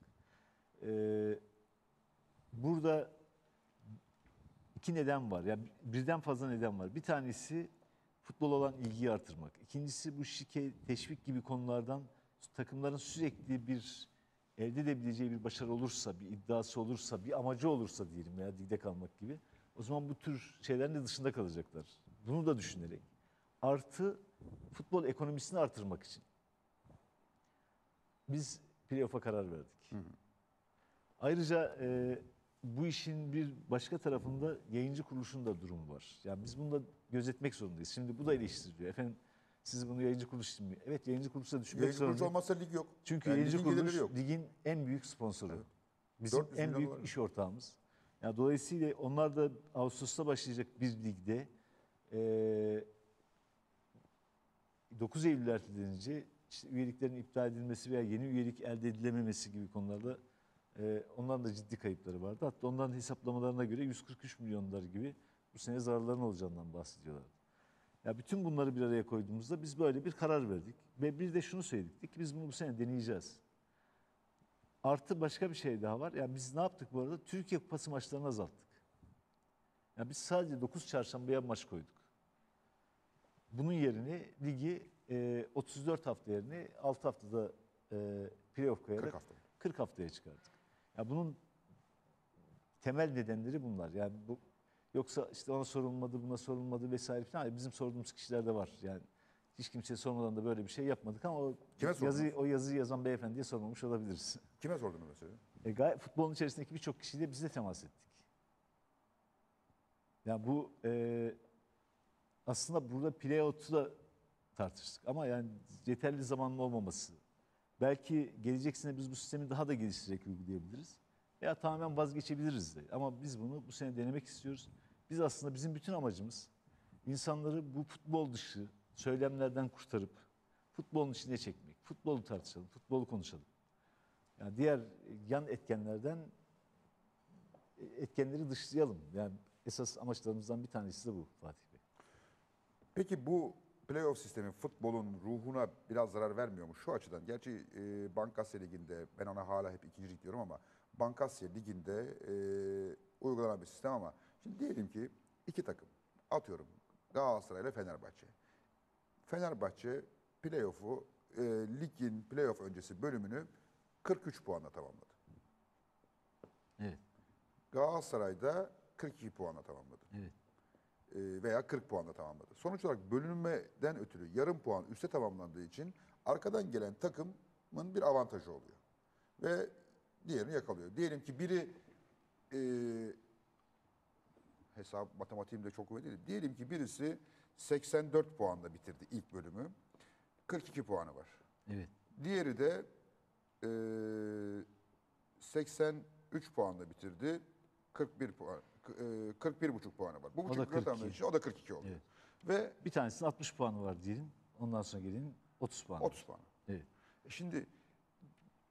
S2: Burada iki neden var. Yani birden fazla neden var. Bir tanesi futbol olan ilgiyi artırmak. İkincisi bu şike, teşvik gibi konulardan takımların sürekli bir elde edebileceği bir başarı olursa, bir iddiası olursa, bir amacı olursa diyelim ya ligde kalmak gibi. O zaman bu tür şeylerin de dışında kalacaklar. Bunu da düşünerek. Artı futbol ekonomisini artırmak için. Biz playoff'a karar verdik. Ayrıca bu işin bir başka tarafında yayıncı kuruluşun da durumu var. Yani biz bunu da gözetmek zorundayız. Şimdi bu da eleştiriliyor. Efendim siz bunu yayıncı kuruluş için mi? Evet yayıncı kuruluşla düşünmek
S1: Yayıncı kuruluş
S2: zorundayız.
S1: olmazsa lig yok.
S2: Çünkü
S1: Yani
S2: yayıncı
S1: ligin geliri
S2: kuruluş
S1: yok.
S2: ligin en büyük sponsoru.
S1: Evet.
S2: Bizim
S1: 400
S2: en
S1: milyon
S2: büyük
S1: dolar.
S2: iş ortağımız. Yani dolayısıyla onlar da Ağustos'ta başlayacak bir ligde 9 Eylül ertelenince işte üyeliklerin iptal edilmesi veya yeni üyelik elde edilememesi gibi konularda onların da ciddi kayıpları vardı. Hatta onların hesaplamalarına göre 143 milyon dolar gibi bu sene zararların olacağından bahsediyorlar. Ya bütün bunları bir araya koyduğumuzda biz böyle bir karar verdik. Ve bir de şunu söyledik ki biz bunu bu sene deneyeceğiz. Artı başka bir şey daha var. Yani biz ne yaptık bu arada? Türkiye Kupası maçlarını azalttık. Yani biz sadece 9 çarşambaya maç koyduk. Bunun yerine ligi 34 hafta yerine 6 haftada playoff koyarak
S1: 40 hafta.
S2: 40 haftaya çıkardık. Ya bunun temel nedenleri bunlar. Yani bu yoksa işte ona sorulmadı, buna sorulmadı vesaire falan. Yani bizim sorduğumuz kişiler de var. Yani hiç kimseye sormadan da böyle bir şey yapmadık ama
S1: Kime sordunuz?
S2: o yazıyı yazan beyefendiye sormamış olabiliriz.
S1: Kime sordunuz mesela?
S2: Futbolun içerisindeki birçok kişiyle biz de temas ettik. Yani bu aslında burada playout'u da tartıştık ama yani yeterli zamanın olmaması. Belki gelecek sene biz bu sistemi daha da geliştirerek uygulayabiliriz. Veya tamamen vazgeçebiliriz de. Ama biz bunu bu sene denemek istiyoruz. Biz aslında bizim bütün amacımız insanları bu futbol dışı söylemlerden kurtarıp futbolun içine çekmek. Futbolu tartışalım, futbolu konuşalım. Yani diğer yan etkenleri dışlayalım. Yani esas amaçlarımızdan bir tanesi de bu Fatih Bey.
S1: Peki bu playoff sistemi futbolun ruhuna biraz zarar vermiyor mu? Şu açıdan. Gerçi Bankasya Ligi'nde ben ona hala hep ikincilik diyorum ama Bankasya Ligi'nde uygulanan bir sistem ama şimdi diyelim ki iki takım atıyorum Galatasaray ile Fenerbahçe. Fenerbahçe playoff'u ligin playoff öncesi bölümünü 43 puanla tamamladı.
S2: Evet.
S1: Galatasaray'da 42 puanla tamamladı.
S2: Evet.
S1: Veya 40 puanla tamamladı. Sonuç olarak bölünmeden ötürü yarım puan üste tamamlandığı için arkadan gelen takımın bir avantajı oluyor. Ve diğerini yakalıyor. Diyelim ki biri hesap matematiğim de çok kuvvetli değil. Diyelim ki birisi 84 puanla bitirdi ilk bölümü. 42 puanı var.
S2: Evet.
S1: Diğeri de 83 puanla bitirdi. 41 puan 41,5 puanı var. Bu
S2: O da
S1: buçuk
S2: 42.
S1: için o da 42 oluyor.
S2: Evet.
S1: Ve
S2: Bir tanesinin 60 puanı var diyelim. Ondan sonra gelin 30 puan.
S1: 30 puan.
S2: Evet.
S1: Şimdi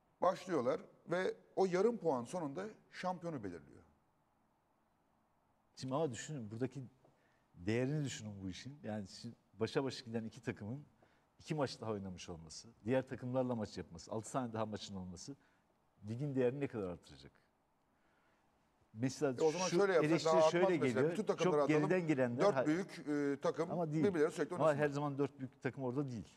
S1: başlıyorlar ve o yarım puan sonunda şampiyonu belirliyor.
S2: Şimdi ama düşünün, buradaki değerini düşünün bu işin. Yani şimdi başa baş giden iki takımın 2 maç daha oynamış olması, diğer takımlarla maç yapması, 6 tane daha maçın olması ligin değerini ne kadar artıracak? Mesela
S1: O zaman
S2: şu
S1: şöyle yapsak
S2: eleştiri
S1: daha artmaz
S2: şöyle
S1: mesela.
S2: geliyor.
S1: Bütün takımları
S2: Çok
S1: atalım.
S2: geriden gelenler
S1: 4 büyük takım
S2: ama değil.
S1: birbirleri sürekli
S2: Ama
S1: oynasınlar.
S2: her zaman 4 büyük takım orada değil.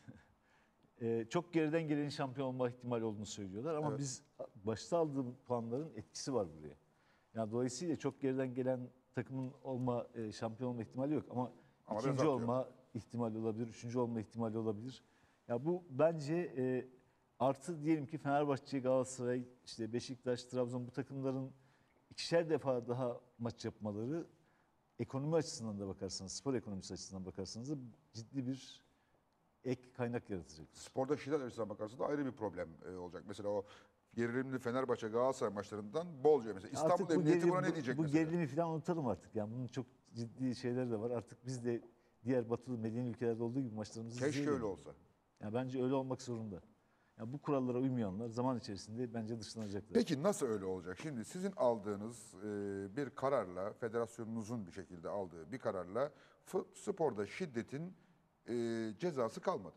S2: Çok geriden gelenin şampiyon olma ihtimali olduğunu söylüyorlar ama
S1: Evet.
S2: biz başta aldığımız puanların etkisi var buraya. Yani dolayısıyla çok geriden gelen takımın şampiyon olma ihtimali yok ama
S1: Ama biraz
S2: ikinci
S1: artıyor.
S2: olma ihtimali olabilir, üçüncü olma ihtimali olabilir. Ya bu bence artı diyelim ki Fenerbahçe, Galatasaray, işte Beşiktaş, Trabzon bu takımların ikişer defa daha maç yapmaları ekonomi açısından da bakarsanız, spor ekonomisi açısından bakarsanız da ciddi bir ek kaynak yaratacaktır.
S1: Sporda şiddet açısından bakarsan da ayrı bir problem olacak. Mesela o gerilimli Fenerbahçe Galatasaray maçlarından bolca mesela İstanbul
S2: Artık
S1: Emniyeti buna ne diyecek
S2: bu
S1: mesela?
S2: gerilimi falan unutalım artık. Yani bunun çok ciddi şeyleri de var. Artık biz de diğer batılı medeni ülkelerde olduğu gibi maçlarımızı
S1: Keşke
S2: izleyelim.
S1: öyle olsa.
S2: Yani bence öyle olmak zorunda. Yani bu kurallara uymayanlar zaman içerisinde bence dışlanacaklar.
S1: Peki nasıl öyle olacak? Şimdi sizin aldığınız bir kararla, federasyonunuzun bir şekilde aldığı bir kararla sporda şiddetin cezası kalmadı.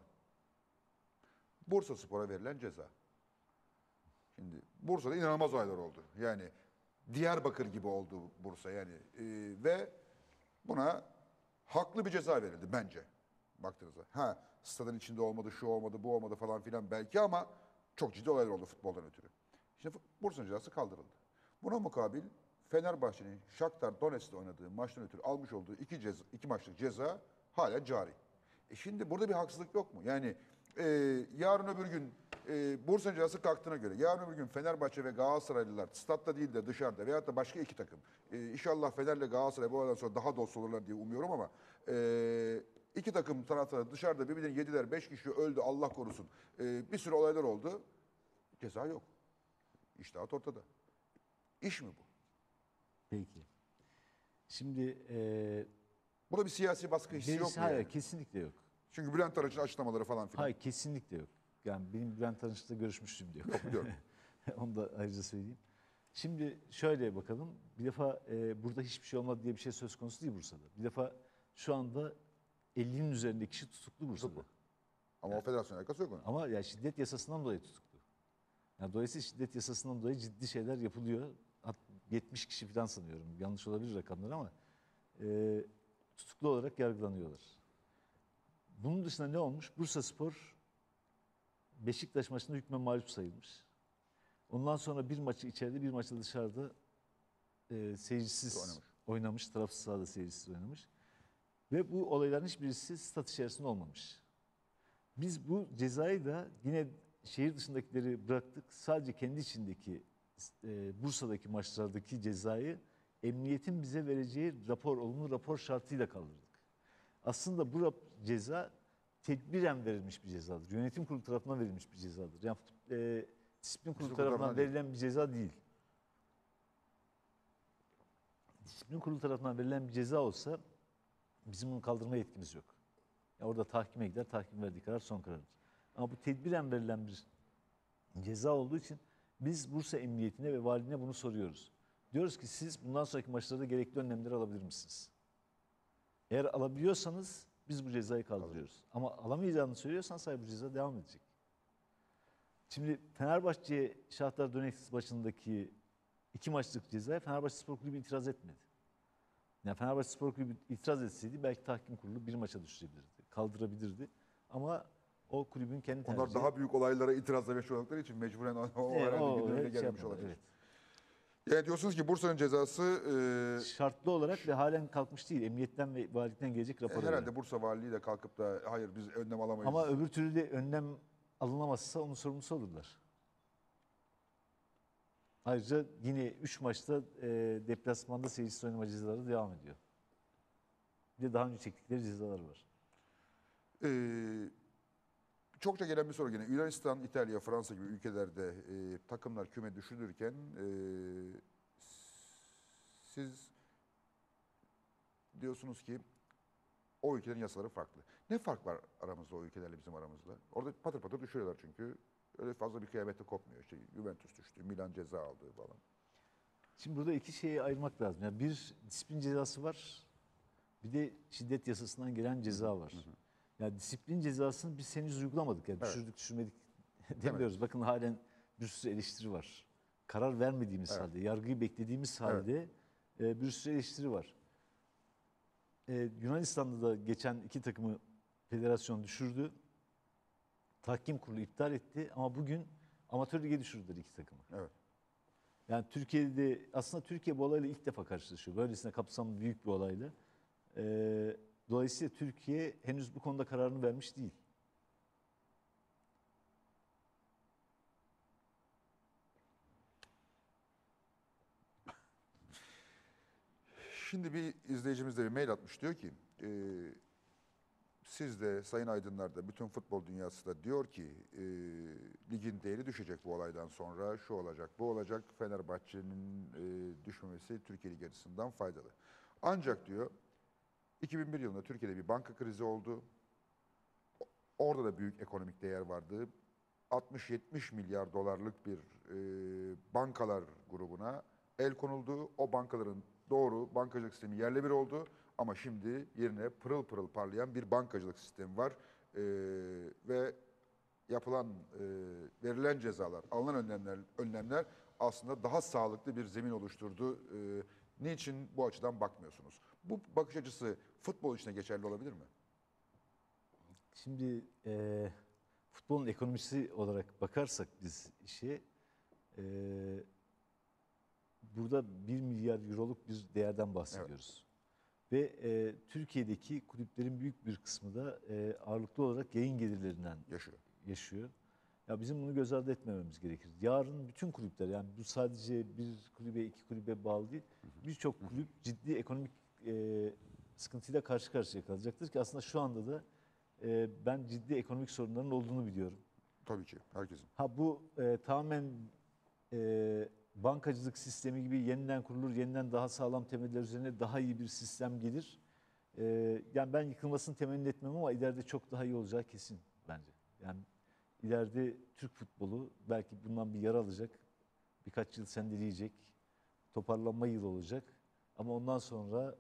S1: Bursa Spor'a verilen ceza. Şimdi Bursa'da inanılmaz olaylar oldu. Yani Diyarbakır gibi oldu Bursa yani. Ve buna haklı bir ceza verildi bence. Baktığınızda. Ha stadın içinde olmadı, şu olmadı, bu olmadı falan filan belki ama çok ciddi olaylar oldu futboldan ötürü. Şimdi Bursa'nın cezası kaldırıldı. Buna mukabil Fenerbahçe'nin Shakhtar Donetsk'te oynadığı maçtan ötürü almış olduğu iki maçlık ceza hala cari. Şimdi burada bir haksızlık yok mu? Yani yarın öbür gün Bursa'nın cezası kalktığına göre yarın öbür gün Fenerbahçe ve Galatasaraylılar statta değil de dışarıda veyahut da başka iki takım inşallah Fener'le Galatasaray bu olaydan sonra daha dost olurlar diye umuyorum ama iki takım taraftarı dışarıda birbirlerini yediler, 5 kişi öldü Allah korusun. Bir sürü olaylar oldu. Ceza yok. İştahat ortada. İş mi bu?
S2: Peki. Şimdi
S1: Burada bir siyasi baskı hissi yok mu
S2: hayır,
S1: yani?
S2: kesinlikle yok.
S1: Çünkü Bülent Arınç'ın açıklamaları falan filan.
S2: Hayır, kesinlikle yok. Yani benim Bülent Arınç'la görüşmüştüm diyor.
S1: Yok biliyorum.
S2: Onu da ayrıca söyleyeyim. Şimdi şöyle bakalım. Bir defa burada hiçbir şey olmadı diye bir şey söz konusu değil Bursa'da. Bir defa şu anda 50'nin üzerinde kişi tutuklu Bursa'da.
S1: Tutuklu. Ama o federasyon alakası yok onun.
S2: Ama ya şiddet yasasından dolayı tutuklu. Yani dolayısıyla şiddet yasasından dolayı ciddi şeyler yapılıyor. 70 kişi falan sanıyorum. Yanlış olabilir rakamlar ama tutuklu olarak yargılanıyorlar. Bunun dışında ne olmuş? Bursaspor Beşiktaş maçında hükmen mağlup sayılmış. Ondan sonra bir maçı içeride, bir maçı dışarıda seyircisiz oynamış. Tarafsız sahada seyircisiz oynamış. Ve bu olayların hiçbirisi stat içerisinde olmamış. Biz bu cezayı da yine şehir dışındakileri bıraktık. Sadece kendi içindeki Bursa'daki maçlardaki cezayı emniyetin bize vereceği olumlu rapor şartıyla kaldırdık. Aslında bu ceza tedbiren verilmiş bir cezadır. Yönetim kurulu tarafından verilmiş bir cezadır. Yani disiplin kurulu tarafından verilen bir ceza değil. Disiplin kurulu tarafından verilen bir ceza olsa bizim bunu kaldırma yetkimiz yok. Yani orada tahkime gider, tahkim verdiği karar son karardır. Ama bu tedbiren verilen bir ceza olduğu için biz Bursa Emniyetine ve valiliğine bunu soruyoruz. Diyoruz ki siz bundan sonraki maçlarda gerekli önlemleri alabilir misiniz? Eğer alabiliyorsanız biz bu cezayı kaldırıyoruz. Ama alamayacağını söylüyorsanız hayır bu ceza devam edecek. Şimdi Fenerbahçe Shakhtar Donetsk maçındaki 2 maçlık cezaya Fenerbahçe Spor Kulübü itiraz etmedi. Yani Fenerbahçe Spor Kulübü itiraz etseydi belki tahkim kurulu bir maça düşürebilirdi, kaldırabilirdi. Ama o kulübün kendi tercihi.
S1: Onlar daha büyük olaylara itirazla meşgul oldukları için mecburen o herhalde gündemine gelmiş olabilir.
S2: Evet.
S1: Yani diyorsunuz ki Bursa'nın cezası
S2: Şartlı olarak ve halen kalkmış değil. Emniyetten ve valilikten gelecek rapor
S1: herhalde
S2: olarak.
S1: Bursa Valiliği de kalkıp da hayır biz önlem alamayız.
S2: Ama öbür türlü de önlem alınamazsa onun sorumlusu olurlar. Ayrıca yine 3 maçta deplasmanda seyircisiz oynama cezaları devam ediyor. Bir de daha önce çektikleri cezalar var.
S1: Çokça gelen bir soru yine. Yunanistan, İtalya, Fransa gibi ülkelerde takımlar küme düşürülürken siz diyorsunuz ki o ülkelerin yasaları farklı. Ne fark var aramızda o ülkelerle bizim aramızda? Orada patır patır düşüyorlar çünkü. Öyle fazla bir kıyamette kopmuyor. İşte Juventus düştü, Milan ceza aldı falan.
S2: Şimdi burada iki şeyi ayırmak lazım. Yani bir disiplin cezası var, bir de şiddet yasasından gelen ceza var. Yani disiplin cezasını biz henüz uygulamadık. Yani
S1: Evet.
S2: düşürdük, düşürmedik demiyoruz. Bakın halen bir sürü eleştiri var. Karar vermediğimiz
S1: Evet.
S2: halde, yargıyı beklediğimiz halde bir sürü eleştiri var. Yunanistan'da da geçen iki takımı federasyon düşürdü. Tahkim kurulu iptal etti ama bugün amatör lige düşürdüler iki takımı.
S1: Evet.
S2: Yani Türkiye'de aslında Türkiye bu olayla ilk defa karşılaşıyor. Böylesine kapsamlı büyük bir olayla. Dolayısıyla Türkiye henüz bu konuda kararını vermiş değil.
S1: Şimdi bir izleyicimiz de bir mail atmış, diyor ki siz de Sayın Aydınlar da bütün futbol dünyası da diyor ki ligin değeri düşecek bu olaydan sonra, şu olacak bu olacak, Fenerbahçe'nin düşmemesi Türkiye Ligi açısından faydalı. Ancak diyor 2001 yılında Türkiye'de bir banka krizi oldu. Orada da büyük ekonomik değer vardı. 60-70 milyar dolarlık bir bankalar grubuna el konuldu. O bankaların doğru bankacılık sistemi yerle bir oldu. Ama şimdi yerine pırıl pırıl parlayan bir bankacılık sistemi var. Ve yapılan, verilen cezalar, alınan önlemler aslında daha sağlıklı bir zemin oluşturdu. Niçin bu açıdan bakmıyorsunuz? Bu bakış açısı futbol içine geçerli olabilir mi?
S2: Şimdi futbolun ekonomisi olarak bakarsak biz işe burada 1 milyar euroluk bir değerden bahsediyoruz. Ve Türkiye'deki kulüplerin büyük bir kısmı da ağırlıklı olarak yayın gelirlerinden yaşıyor. Ya bizim bunu göz ardı etmememiz gerekir. Yarın bütün kulüpler, yani bu sadece bir kulübe, iki kulübe bağlı değil. Birçok kulüp ciddi ekonomik sıkıntıyla karşı karşıya kalacaktır ki aslında şu anda da ben ciddi ekonomik sorunların olduğunu biliyorum.
S1: Tabii ki, herkesin.
S2: Ha bu tamamen bankacılık sistemi gibi yeniden kurulur, yeniden daha sağlam temeller üzerine daha iyi bir sistem gelir. Yani ben yıkılmasını temenni etmem ama ileride çok daha iyi olacağı kesin bence. Yani ileride Türk futbolu belki bundan bir yara alacak, birkaç yıl sendeleyecek, toparlanma yılı olacak. Ama ondan sonra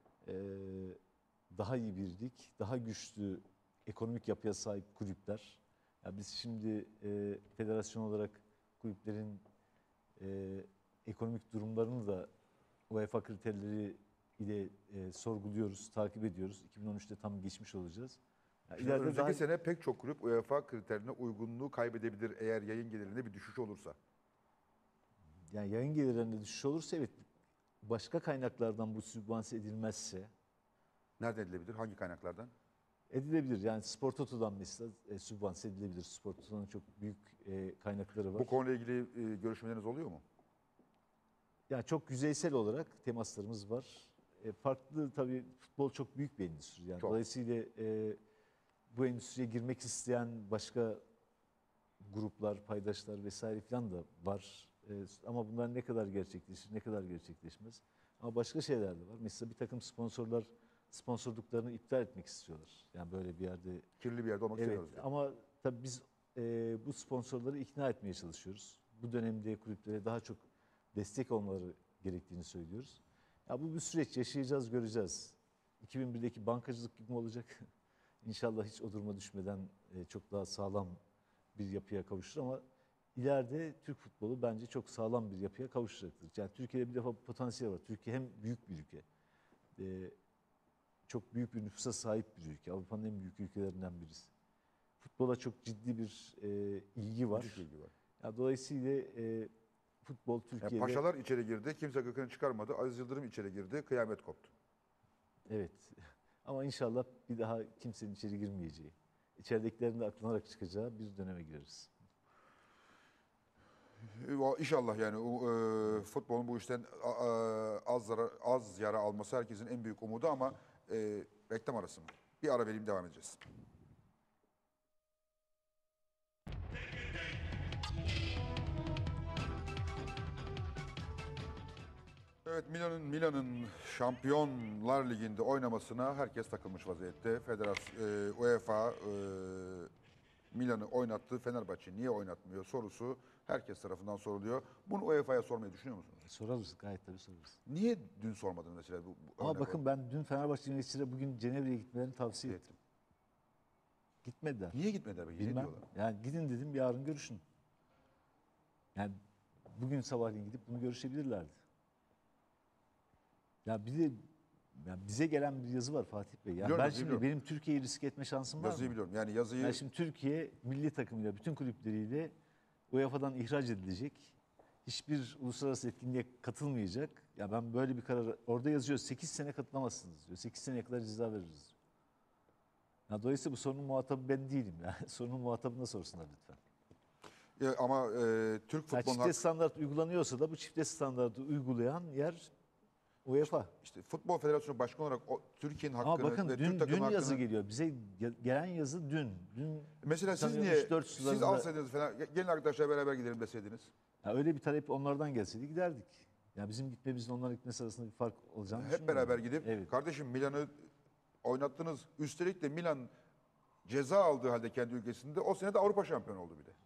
S2: daha iyi bir lig, daha güçlü ekonomik yapıya sahip kulüpler. Ya biz şimdi federasyon olarak kulüplerin ekonomik durumlarını da UEFA kriterleri ile sorguluyoruz, takip ediyoruz. 2013'te tam geçmiş olacağız. Ya
S1: Şimdi önümüzdeki sene pek çok kulüp UEFA kriterine uygunluğu kaybedebilir eğer yayın gelirinde bir düşüş olursa.
S2: Yani yayın gelirlerinde düşüş olursa evet, başka kaynaklardan bu sübvanse edilmezse
S1: Nereden edilebilir? Hangi kaynaklardan?
S2: edilebilir. Yani Spor Toto'dan mesela sübvanse edilebilir. Spor Toto'nun çok büyük kaynakları var.
S1: Bu konuyla ilgili görüşmeleriniz oluyor mu?
S2: Yani çok yüzeysel olarak temaslarımız var. Farklı tabii, futbol çok büyük bir endüstri. Yani
S1: Çok.
S2: dolayısıyla bu endüstriye girmek isteyen başka gruplar, paydaşlar vesaire falan da var. Ama bunlar ne kadar gerçekleşir, ne kadar gerçekleşmez. Ama başka şeyler de var. Mesela bir takım sponsorlar sponsorluklarını iptal etmek istiyorlar. Yani böyle bir yerde.
S1: Kirli bir yerde olmak
S2: Evet,
S1: istemiyoruz diyor.
S2: ama tabii biz bu sponsorları ikna etmeye çalışıyoruz. Bu dönemde kulüplere daha çok destek olmaları gerektiğini söylüyoruz. Ya bu bir süreç, yaşayacağız, göreceğiz. 2001'deki bankacılık gibi mi olacak? İnşallah hiç o duruma düşmeden çok daha sağlam bir yapıya kavuşur ama ileride Türk futbolu bence çok sağlam bir yapıya kavuşacaktır. Yani Türkiye'de bir defa potansiyel var. Türkiye hem büyük bir ülke, çok büyük bir nüfusa sahip bir ülke. Avrupa'nın en büyük ülkelerinden birisi. Futbola çok ciddi bir ilgi var.
S1: Müthiş bilgi var.
S2: Ya dolayısıyla futbol
S1: Yani
S2: Türkiye'de...
S1: paşalar içeri girdi, kimse gıkını çıkarmadı. Aziz Yıldırım içeri girdi, kıyamet koptu.
S2: Evet. Ama inşallah bir daha kimsenin içeri girmeyeceği, içeridekilerin de aklanarak çıkacağı bir döneme gireriz.
S1: İnşallah yani futbolun bu işten az yara alması herkesin en büyük umudu ama reklam arası mı? Bir ara vereyim, devam edeceğiz. Evet, Milan'ın Şampiyonlar Ligi'nde oynamasına herkes takılmış vaziyette. UEFA Milan'ı oynattı, Fenerbahçe niye oynatmıyor sorusu herkes tarafından soruluyor. Bunu UEFA'ya sormayı düşünüyor musunuz?
S2: Sorarız, gayet tabii sorarız.
S1: Niye dün sormadınız mesela?
S2: Ama
S1: örnek
S2: bakın
S1: olarak?
S2: ben dün Fenerbahçe yöneticilere bugün Cenevre'ye gitmelerini tavsiye ettim. Gitmediler.
S1: Niye gitmediler peki? Ne
S2: Bilmem.
S1: diyorlar?
S2: Yani gidin dedim, yarın görüşün. Yani bugün sabahleyin gidip bunu görüşebilirlerdi. Ya bir de bize gelen bir yazı var Fatih Bey. Yani
S1: Biliyorum,
S2: ben
S1: yazıyı
S2: şimdi
S1: biliyorum.
S2: benim Türkiye'yi risk etme şansım var
S1: Yazıyı
S2: mı?
S1: biliyorum. Yani yazıyı
S2: Yani şimdi Türkiye milli takımıyla, bütün kulüpleriyle UEFA'dan ihraç edilecek. Hiçbir uluslararası etkinliğe katılmayacak. Ya ben böyle bir karar, orada yazıyor 8 sene katılamazsınız diyor. 8 seneye kadar ceza veririz diyor. Ya dolayısıyla bu sorunun muhatabı ben değilim. Yani sorunun muhatabına sorsunlar lütfen.
S1: ama Türk
S2: Ya
S1: futbolunun
S2: çifte standart uygulanıyorsa da bu çifte standartı uygulayan yer UEFA.
S1: işte Futbol Federasyonu Başkanı olarak Türkiye'nin
S2: Ama
S1: hakkını
S2: bakın
S1: ve
S2: dün
S1: Türk takımı hakkını...
S2: yazı geliyor. Bize gelen yazı dün. Dün
S1: Mesela siz
S2: sanıyorum
S1: niye,
S2: 3-4
S1: siz
S2: sularında-
S1: alsaydınız falan, gelin arkadaşlar beraber gidelim deseydiniz.
S2: Ya öyle bir talep onlardan gelseydi giderdik. Ya bizim gitmemizle onların gitmesi arasında bir fark olacağını
S1: Hep
S2: düşünmüyorum.
S1: beraber gidip,
S2: Evet.
S1: kardeşim Milan'ı oynattınız. Üstelik de Milan ceza aldığı halde kendi ülkesinde o sene de Avrupa şampiyonu oldu bir de.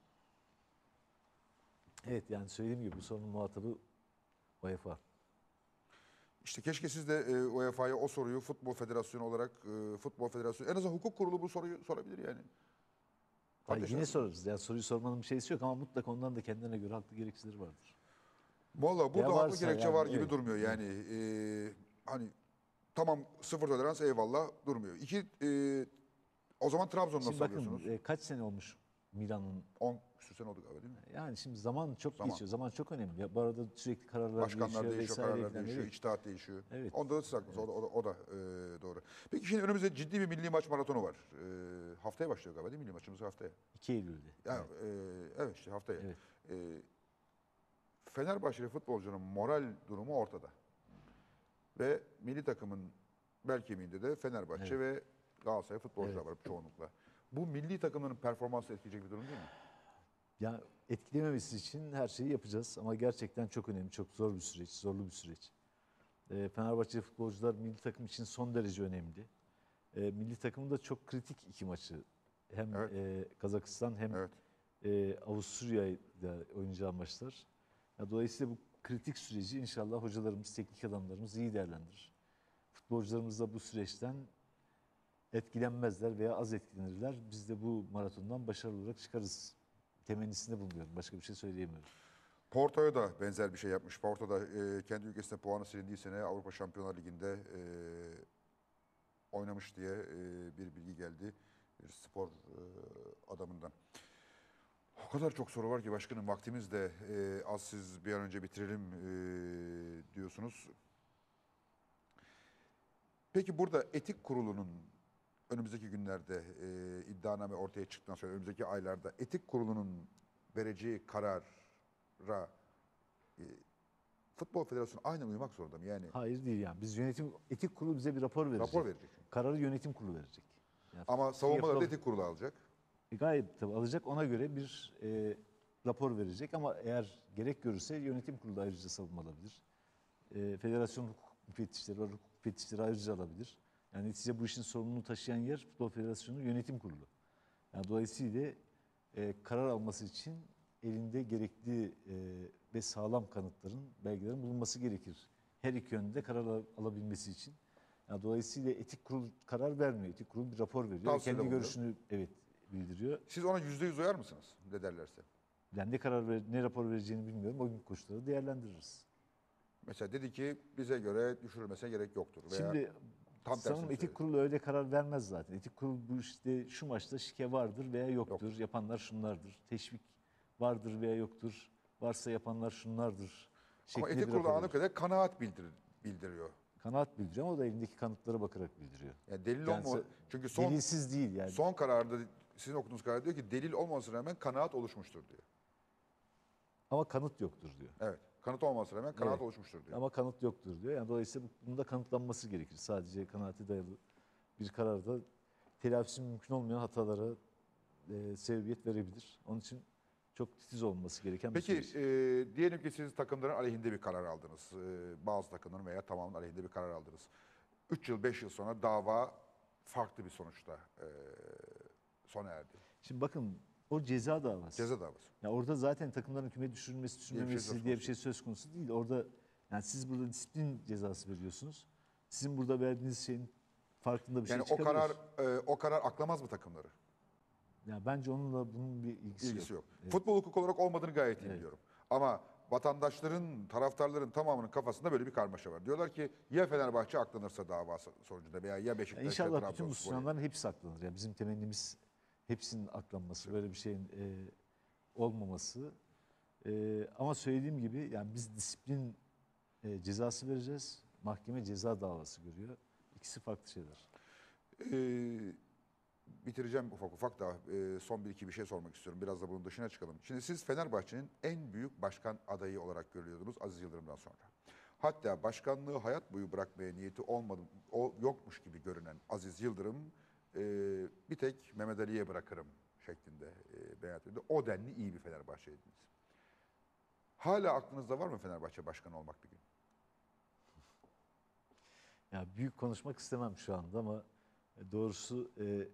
S2: Evet, yani söylediğim gibi bu sorunun muhatabı UEFA.
S1: İşte keşke siz de UEFA'ya o soruyu Futbol Federasyonu olarak Futbol Federasyonu en azından hukuk kurulu bu soruyu sorabilir yani.
S2: Hayır,
S1: Kardeşler,
S2: yine sorarız. Yani soruyu sormanın bir şeysi yok ama mutlaka ondan da kendine göre haklı gerekçeleri vardır.
S1: Valla burada
S2: Ya
S1: haklı
S2: varsa
S1: gerekçe
S2: yani,
S1: var gibi
S2: evet.
S1: durmuyor yani. Hani tamam sıfır tolerans eyvallah durmuyor. O zaman Trabzon'u
S2: Şimdi
S1: nasıl
S2: bakın
S1: alıyorsunuz?
S2: kaç sene olmuş Milan'ın.
S1: 10 küsur sene oldu galiba değil mi?
S2: Yani şimdi zaman çok
S1: Zaman.
S2: geçiyor. Zaman çok önemli. Ya, bu arada sürekli kararlar
S1: Başkanlar
S2: değişiyor
S1: değişiyor,
S2: vesaire
S1: kararlar
S2: filan.
S1: değişiyor,
S2: Evet.
S1: içtihat değişiyor.
S2: Evet.
S1: Onda da siz haklısınız. O da doğru. Peki şimdi önümüzde ciddi bir milli maç maratonu var. Haftaya başlıyor galiba değil mi? Milli maçımız haftaya.
S2: 2 Eylül'de.
S1: Ya,
S2: Evet.
S1: evet işte haftaya.
S2: Evet.
S1: E, Fenerbahçeli futbolcunun moral durumu ortada. Ve milli takımın bel kemiğinde de Fenerbahçe ve Galatasaray futbolcular var çoğunlukla. Bu milli takımların performansını etkileyecek bir durum değil mi?
S2: Ya etkilememesi için her şeyi yapacağız ama gerçekten çok önemli, çok zor bir süreç, zorlu bir süreç. Fenerbahçe futbolcular milli takım için son derece önemli. Milli takımın da çok kritik 2 maçı. Hem
S1: Evet.
S2: Kazakistan hem
S1: Evet.
S2: Avusturya'da oynayacağı maçlar. Ya dolayısıyla bu kritik süreci inşallah hocalarımız, teknik adamlarımız iyi değerlendirir. Futbolcularımız da bu süreçten etkilenmezler veya az etkilenirler. Biz de bu maratondan başarılı olarak çıkarız. Temennisinde bulunuyorum. Başka bir şey söyleyemiyorum.
S1: Porto'ya da benzer bir şey yapmış. Porto da kendi ülkesinde puanı silindiği sene Avrupa Şampiyonlar Ligi'nde oynamış diye bir bilgi geldi. Bir spor adamından. O kadar çok soru var ki başkanım vaktimiz de az, siz bir an önce bitirelim diyorsunuz. Peki burada etik kurulunun önümüzdeki günlerde iddianame ortaya çıktıktan sonra önümüzdeki aylarda etik kurulunun vereceği karara Futbol Federasyonu aynen uymak zorunda mı? Yani
S2: Hayır değil yani. Biz etik kurulu bize bir rapor verecek.
S1: rapor verecek.
S2: Kararı yönetim kurulu verecek. Yani
S1: Ama savunmaları da
S2: yapılan-
S1: etik kurulu alacak.
S2: Gayet tabii alacak. Ona göre bir rapor verecek ama eğer gerek görürse yönetim kurulu da ayrıca savunma alabilir. Federasyon hukuk müfettişleri var. Hukuk müfettişleri ayrıca alabilir. Yani neticede bu işin sorumluluğunu taşıyan yer Futbol Federasyonu Yönetim Kurulu. Yani dolayısıyla karar alması için elinde gerekli ve sağlam kanıtların, belgelerin bulunması gerekir. Her iki yönde karar alabilmesi için. Yani dolayısıyla etik kurul karar vermiyor. Etik kurul bir rapor veriyor.
S1: Tavsiyede
S2: Kendi
S1: bulunuyor.
S2: görüşünü bildiriyor.
S1: Siz ona %100 uyar mısınız? Ne derlerse.
S2: Yani ne rapor vereceğini bilmiyorum. O gün koşulları değerlendiririz.
S1: Mesela dedi ki bize göre düşürülmesine gerek yoktur. Veya
S2: Şimdi
S1: tam
S2: sanırım
S1: tersini
S2: etik
S1: söyledi.
S2: kurulu öyle karar vermez zaten. Etik kurul bu işte şu maçta şike vardır veya yoktur. Yapanlar şunlardır. Teşvik vardır veya yoktur. Varsa yapanlar şunlardır.
S1: Ama
S2: şeklinde
S1: etik
S2: bir
S1: kurulu
S2: rapor
S1: anladığım
S2: verir.
S1: kadarıyla kanaat bildiriyor.
S2: Kanaat bildiriyor ama o da elindeki kanıtlara bakarak bildiriyor.
S1: Yani delil
S2: Yani
S1: olma. Çünkü
S2: delilsiz değil yani.
S1: son kararda sizin okuduğunuz karar diyor ki delil olmamasına rağmen kanaat oluşmuştur diyor.
S2: Ama kanıt yoktur diyor.
S1: Evet. Kanıt olmamasına rağmen kanaat
S2: Evet.
S1: oluşmuştur diyor.
S2: Ama kanıt yoktur diyor. Yani dolayısıyla bunun da kanıtlanması gerekir. Sadece kanaate dayalı bir kararda telafisi mümkün olmayan hatalara sebebiyet verebilir. Onun için çok titiz olması gereken bir
S1: Peki
S2: süreç.
S1: diyelim ki siz takımların aleyhinde bir karar aldınız. Bazı takımların veya tamamının aleyhinde bir karar aldınız. 3 yıl 5 yıl sonra dava farklı bir sonuçta sona erdi.
S2: Şimdi bakın o ceza davası.
S1: Ceza davası.
S2: Ya orada zaten takımların küme düşürülmesi, düşürülmemesi
S1: söz
S2: diye bir
S1: konusu
S2: şey söz konusu değil. Orada yani siz burada disiplin cezası veriyorsunuz. Sizin burada verdiğiniz şeyin farkında bir
S1: Yani
S2: şey
S1: o karar
S2: çıkarıyoruz.
S1: o karar aklamaz mı takımları?
S2: Ya bence onunla bunun bir ilgisi
S1: Yok.
S2: Evet.
S1: Futbol hukuk olarak olmadığını gayet iyi
S2: Evet.
S1: biliyorum. Ama vatandaşların, taraftarların tamamının kafasında böyle bir karmaşa var. Diyorlar ki ya Fenerbahçe aklanırsa dava sonucunda veya ya Beşiktaş ya
S2: İnşallah bütün bu
S1: Trabzonspor.
S2: suçlananların hepsi aklanır. Yani bizim temennimiz hepsinin aklanması, böyle bir şeyin olmaması. Ama söylediğim gibi yani biz disiplin cezası vereceğiz. Mahkeme ceza davası görüyor. İkisi farklı şeyler.
S1: Ee, bitireceğim ufak ufak da son bir iki bir şey sormak istiyorum. Biraz da bunun dışına çıkalım. Şimdi siz Fenerbahçe'nin en büyük başkan adayı olarak görülüyordunuz Aziz Yıldırım'dan sonra. Hatta başkanlığı hayat boyu bırakmaya niyeti yokmuş gibi görünen Aziz Yıldırım bir tek Mehmet Ali'ye bırakırım şeklinde beyan ediyordu. O denli iyi bir Fenerbahçe'ydiniz. Hala aklınızda var mı Fenerbahçe başkanı olmak bir gün?
S2: Ya büyük konuşmak istemem şu anda ama doğrusu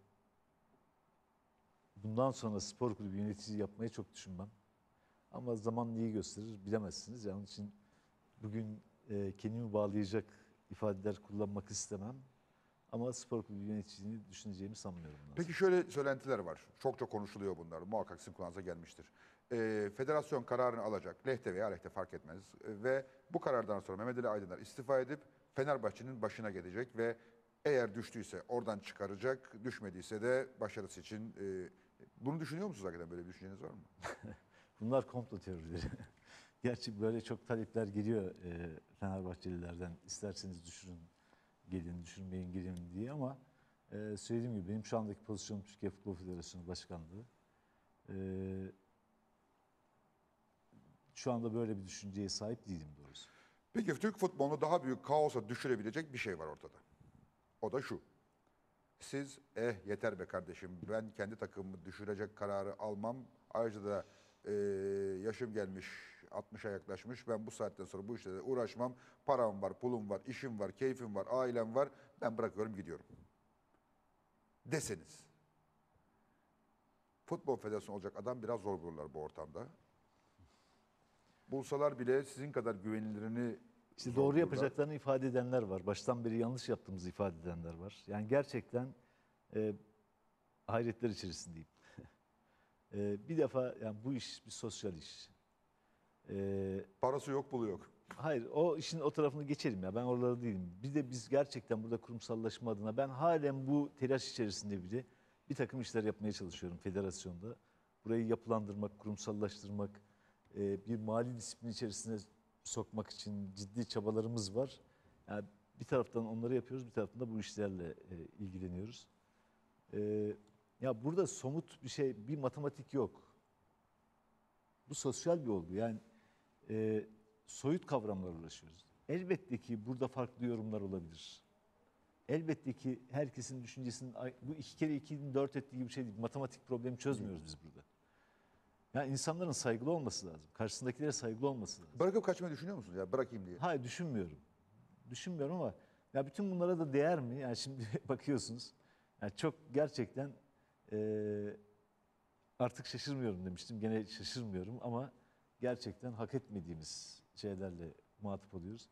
S2: bundan sonra spor kulübü yöneticisi yapmayı çok düşünmem. Ama zaman neyi gösterir bilemezsiniz. Yani onun için bugün kendimi bağlayacak ifadeler kullanmak istemem. Ama spor kulübü yöneticiliğini düşüneceğimi sanmıyorum.
S1: Peki şöyle söylentiler var. Çok çok konuşuluyor bunlar. Muhakkak sizin kulağınıza gelmiştir. Federasyon kararını alacak. Lehte veya aleyhte fark etmez. Ve bu karardan sonra Mehmet Ali Aydınlar istifa edip Fenerbahçe'nin başına gelecek ve eğer düştüyse oradan çıkaracak, düşmediyse de başarısı için bunu düşünüyor musunuz hakikaten? Böyle bir düşünceniz var mı?
S2: Bunlar komplo teorileri. Gerçi böyle çok talepler geliyor Fenerbahçelilerden. İsterseniz düşürün, gelin, düşürmeyin, gelin diye ama söylediğim gibi benim şu andaki pozisyonum Türkiye Futbol Federasyonu Başkanlığı. Şu anda böyle bir düşünceye sahip değilim doğrusu.
S1: Peki Türk futbolunu daha büyük kaosa düşürebilecek bir şey var ortada. O da şu. Siz yeter be kardeşim ben kendi takımımı düşürecek kararı almam. Ayrıca da yaşım gelmiş 60'a yaklaşmış. Ben bu saatten sonra bu işlerle uğraşmam. Param var, pulum var, işim var, keyfim var, ailem var. Ben bırakıyorum gidiyorum. Deseniz. Futbol Federasyonu olacak adam biraz zor bulurlar bu ortamda. Bulsalar bile sizin kadar güvenilirini
S2: İşte
S1: zor
S2: doğru
S1: bulurlar.
S2: yapacaklarını ifade edenler var. Baştan beri yanlış yaptığımızı ifade edenler var. Yani gerçekten hayretler içerisindeyim. Bir defa yani bu iş bir sosyal iş.
S1: Parası yok, pulu yok.
S2: Hayır o işin o tarafını geçelim ya ben oralarda değilim. Bir de biz gerçekten burada kurumsallaşma adına ben halen bu telaş içerisinde bile bir takım işler yapmaya çalışıyorum federasyonda. Burayı yapılandırmak, kurumsallaştırmak, bir mali disiplin içerisine sokmak için ciddi çabalarımız var. Yani bir taraftan onları yapıyoruz, bir taraftan da bu işlerle ilgileniyoruz. Ya burada somut bir şey, bir matematik yok. Bu sosyal bir olgu. Yani soyut kavramlarla uğraşıyoruz. Elbette ki burada farklı yorumlar olabilir. Elbette ki herkesin düşüncesinin bu 2 kere 2'nin 4 ettiği gibi bir şey değil. Matematik problemi çözmüyoruz biz burada. Yani insanların saygılı olması lazım. Karşısındakilere saygılı olması lazım.
S1: Bırakıp kaçmayı düşünüyor musunuz ya? Bırakayım diye.
S2: Hayır düşünmüyorum. Düşünmüyorum ama ya bütün bunlara da değer mi? Yani şimdi bakıyorsunuz. Yani çok gerçekten artık şaşırmıyorum demiştim. Gene şaşırmıyorum ama gerçekten hak etmediğimiz şeylerle muhatap oluyoruz.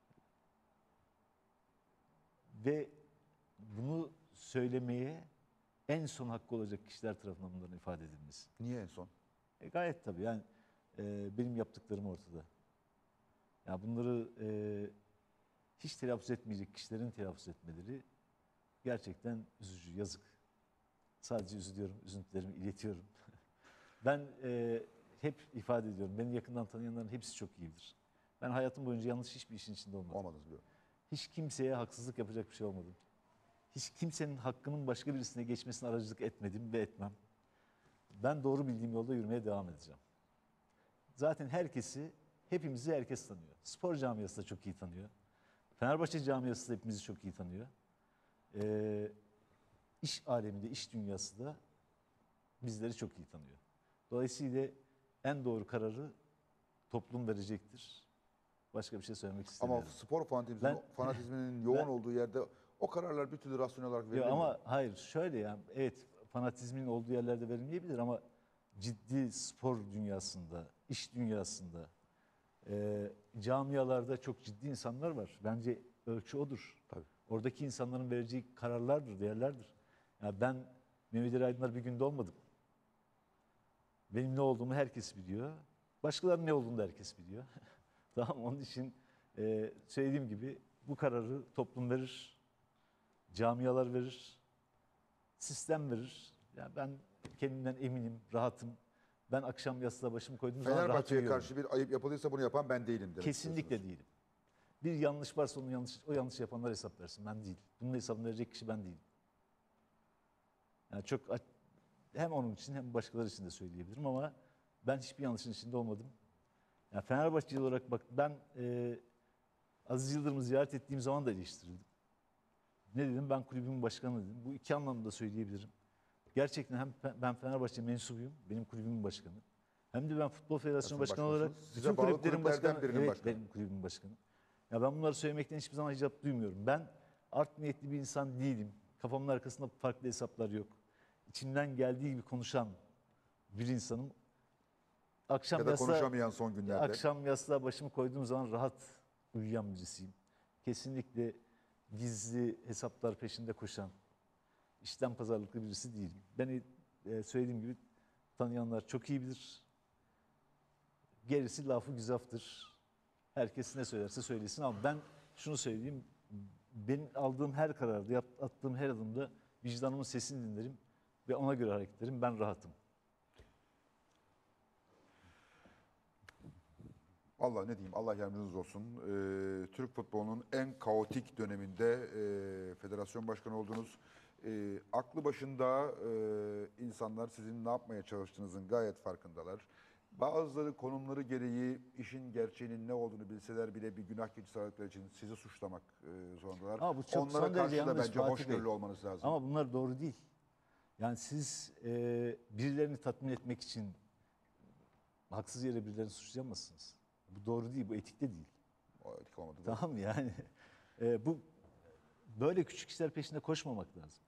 S2: Ve bunu söylemeye en son hakkı olacak kişiler tarafından bunların ifade edilmesi.
S1: Niye en son?
S2: Gayet tabii yani benim yaptıklarım ortada. Ya bunları hiç telaffuz etmeyecek kişilerin telaffuz etmeleri gerçekten üzücü, yazık. Sadece üzülüyorum, üzüntülerimi iletiyorum. Ben hep ifade ediyorum, beni yakından tanıyanların hepsi çok iyidir. Ben hayatım boyunca yanlış hiçbir işin içinde olmadım.
S1: Olmadınız biliyorum.
S2: Hiç kimseye haksızlık yapacak bir şey olmadım. Hiç kimsenin hakkının başka birisine geçmesine aracılık etmedim ve etmem. Ben doğru bildiğim yolda yürümeye devam edeceğim. Zaten hepimizi herkes tanıyor. Spor camiası da çok iyi tanıyor. Fenerbahçe camiası da hepimizi çok iyi tanıyor. İş aleminde, iş dünyası da bizleri çok iyi tanıyor. Dolayısıyla en doğru kararı toplum verecektir. Başka bir şey söylemek
S1: Ama
S2: istemiyorum.
S1: spor fanatizminin yoğun olduğu yerde o kararlar bir türlü rasyonel olarak verilemiyor.
S2: Ama hayır şöyle yani evet fanatizmin olduğu yerlerde verilmeyebilir ama ciddi spor dünyasında, iş dünyasında, camialarda çok ciddi insanlar var. Bence ölçü odur.
S1: Tabii.
S2: Oradaki insanların vereceği kararlardır, değerlerdir. Yani ben Mehmet Ali Aydınlar bir günde olmadım. Benim ne olduğumu herkes biliyor. Başkalarının ne olduğunu da herkes biliyor. Tamam, onun için söylediğim gibi bu kararı toplum verir, camialar verir, sistem verir. Yani ben kendimden eminim, rahatım. Ben akşam yastığa başımı koyduğum zaman rahat
S1: Fenerbahçe'ye
S2: uyuyorum.
S1: karşı bir ayıp yapıldıysa bunu yapan ben değilim demek
S2: Kesinlikle
S1: istiyorsunuz.
S2: değilim. Bir yanlış varsa o yanlış yapanlar hesap versin. Ben değil. Bunun hesabını verecek kişi ben değilim. Yani hem onun için hem başkaları için de söyleyebilirim ama ben hiçbir yanlışın içinde olmadım. Yani Fenerbahçeli olarak bak ben Aziz Yıldırım'ı ziyaret ettiğim zaman da eleştirildim. Ne dedim? Ben kulübümün başkanı dedim. Bu iki anlamda söyleyebilirim. Gerçekten hem ben Fenerbahçe mensubuyum, benim kulübümün başkanı. Hem de ben Futbol Federasyonu
S1: Nasıl
S2: Başkanı olarak
S1: başkanısınız? Size bağlı
S2: kulüplerin
S1: kulüplerden
S2: başkanı,
S1: birinin
S2: evet,
S1: başkanı.
S2: benim kulübümün başkanı. Ya ben bunları söylemekten hiçbir zaman icap duymuyorum. Ben art niyetli bir insan değilim. Kafamın arkasında farklı hesaplar yok. İçimden geldiği gibi konuşan bir insanım.
S1: Ya da konuşamayan son günlerde.
S2: Akşam yastığa başımı koyduğum zaman rahat uyuyan birisiyim. Kesinlikle gizli hesaplar peşinde koşan, işten pazarlıklı birisi değilim. Beni söylediğim gibi tanıyanlar çok iyi bilir. Gerisi lafı güzaftır. Herkes ne söylerse söylesin ama ben şunu söyleyeyim. Benim aldığım her kararda, attığım her adımda vicdanımın sesini dinlerim ve ona göre hareket ederim. Ben rahatım.
S1: Allah ne diyeyim, Allah yardımcınız olsun. Türk futbolunun en kaotik döneminde federasyon başkanı oldunuz. Aklı başında insanlar sizin ne yapmaya çalıştığınızın gayet farkındalar. Bazıları konumları gereği işin gerçeğinin ne olduğunu bilseler bile bir günah keçisi aradıkları için sizi suçlamak zorundalar.
S2: Ama bu çok
S1: Onlara
S2: son derece
S1: karşı da
S2: yanlış
S1: bence
S2: Fatih
S1: hoşgörülü
S2: Bey.
S1: olmanız lazım.
S2: Ama bunlar doğru değil. Yani siz birilerini tatmin etmek için haksız yere birilerini suçlayamazsınız. Bu doğru değil, bu etik de değil.
S1: O etik olmadı.
S2: Tamam mı? Yani bu böyle küçük işler peşinde koşmamak lazım.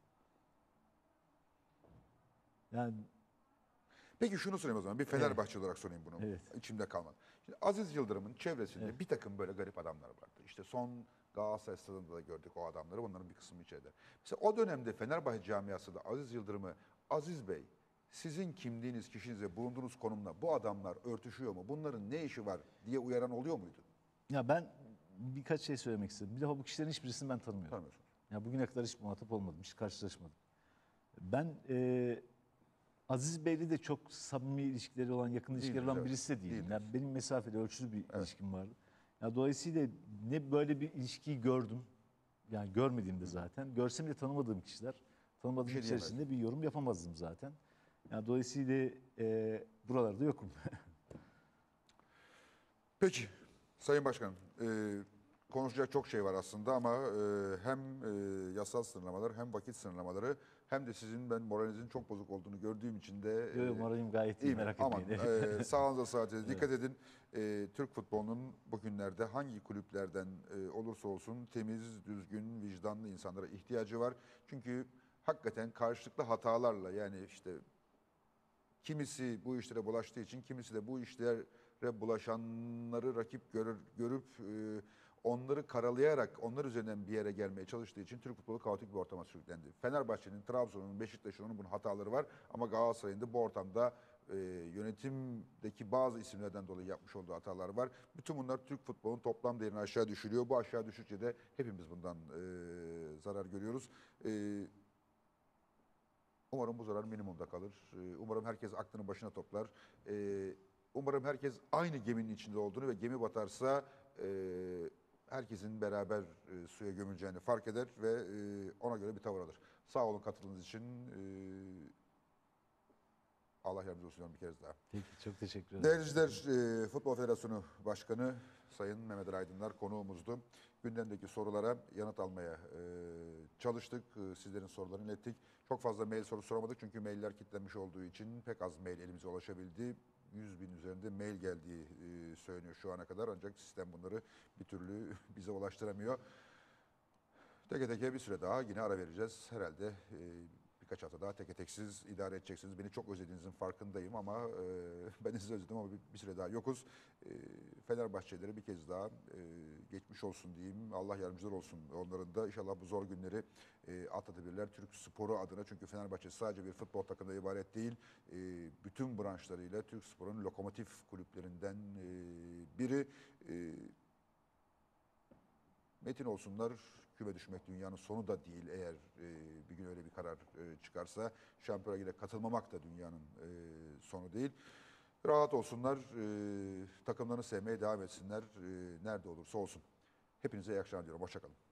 S2: Yani
S1: Peki şunu sorayım o zaman. Bir Fenerbahçe olarak sorayım bunu.
S2: Evet.
S1: İçimde kalmadı. Şimdi Aziz Yıldırım'ın çevresinde bir takım böyle garip adamlar vardı. İşte son Galatasaray stadında da gördük o adamları. Bunların bir kısmı içeride. Mesela o dönemde Fenerbahçe camiası da Aziz Yıldırım'ı, Aziz Bey sizin kimliğiniz, kişiniz ve bulunduğunuz konumla bu adamlar örtüşüyor mu? Bunların ne işi var diye uyaran oluyor muydu?
S2: ya ben birkaç şey söylemek istedim. Bir defa bu kişilerin hiçbirisini ben tanımıyorum.
S1: Tanımıyorsunuz.
S2: Ya bugüne kadar hiç muhatap olmadım, hiç karşılaşmadım. Ben Aziz Bey'le de çok samimi ilişkileri olan, yakın ilişkileri
S1: Değildir,
S2: olan
S1: evet.
S2: birisi de değilim.
S1: Değildir.
S2: Yani benim mesafeli, ölçülü bir ilişkim vardı. Ya dolayısıyla ne böyle bir ilişkiyi gördüm, yani görmediğimde zaten, görsem de tanımadığım kişiler, tanımadığım
S1: Bir şey
S2: içerisinde bir yorum yapamazdım zaten. Yani dolayısıyla buralarda yokum.
S1: Peki Sayın Başkanım, konuşacak çok şey var aslında ama hem yasal sınırlamalar hem vakit sınırlamaları hem de sizin ben moralinizin çok bozuk olduğunu gördüğüm için de
S2: Moralim gayet iyi,
S1: iyi mi?
S2: merak
S1: Aman
S2: etmeyin.
S1: sağlığınıza saatinize dikkat edin. Türk futbolunun bugünlerde hangi kulüplerden olursa olsun temiz, düzgün, vicdanlı insanlara ihtiyacı var. Çünkü hakikaten karşılıklı hatalarla yani işte kimisi bu işlere bulaştığı için kimisi de bu işlere bulaşanları rakip görüp onları karalayarak onlar üzerinden bir yere gelmeye çalıştığı için Türk futbolu kaotik bir ortama sürüklendi. Fenerbahçe'nin, Trabzon'un, Beşiktaş'ın bunun hataları var ama Galatasaray'ın da bu ortamda yönetimdeki bazı isimlerden dolayı yapmış olduğu hatalar var. Bütün bunlar Türk futbolunun toplam değerini aşağı düşürüyor. Bu aşağı düşükçe de hepimiz bundan zarar görüyoruz. Umarım bu zarar minimumda kalır. Umarım herkes aklını başına toplar. Umarım herkes aynı geminin içinde olduğunu ve gemi batarsa herkesin beraber suya gömüleceğini fark eder ve ona göre bir tavır alır. Sağ olun katıldığınız için. Allah yardımcınız olsun diyorum bir kez daha.
S2: Peki, çok teşekkür ederim.
S1: Değerli izleyiciler, Futbol Federasyonu Başkanı Sayın Mehmet Ali Aydınlar konuğumuzdu. Gündemdeki sorulara yanıt almaya çalıştık. Sizlerin sorularını ilettik. Çok fazla mail soru soramadık çünkü mailler kilitlenmiş olduğu için pek az mail elimize ulaşabildi. 100 bin üzerinde mail geldiği söyleniyor şu ana kadar ancak sistem bunları bir türlü bize ulaştıramıyor. Teke teke bir süre daha yine ara vereceğiz. Herhalde birkaç hafta daha tek teksiz idare edeceksiniz. Beni çok özlediğinizin farkındayım ama ben de sizi özledim ama bir süre daha yokuz. Fenerbahçelilere bir kez daha geçmiş olsun diyeyim. Allah yardımcılar olsun onların da. İnşallah bu zor günleri atlatabilirler. Türk sporu adına, çünkü Fenerbahçe sadece bir futbol takımına ibaret değil. Bütün branşlarıyla Türk sporunun lokomotif kulüplerinden biri. Metin olsunlar, küme düşmek dünyanın sonu da değil eğer bir gün öyle bir karar çıkarsa. Şampiyonlar Ligi'ne katılmamak da dünyanın sonu değil. Rahat olsunlar, takımlarını sevmeye devam etsinler, nerede olursa olsun. Hepinize iyi akşamlar diliyorum, hoşça kalın.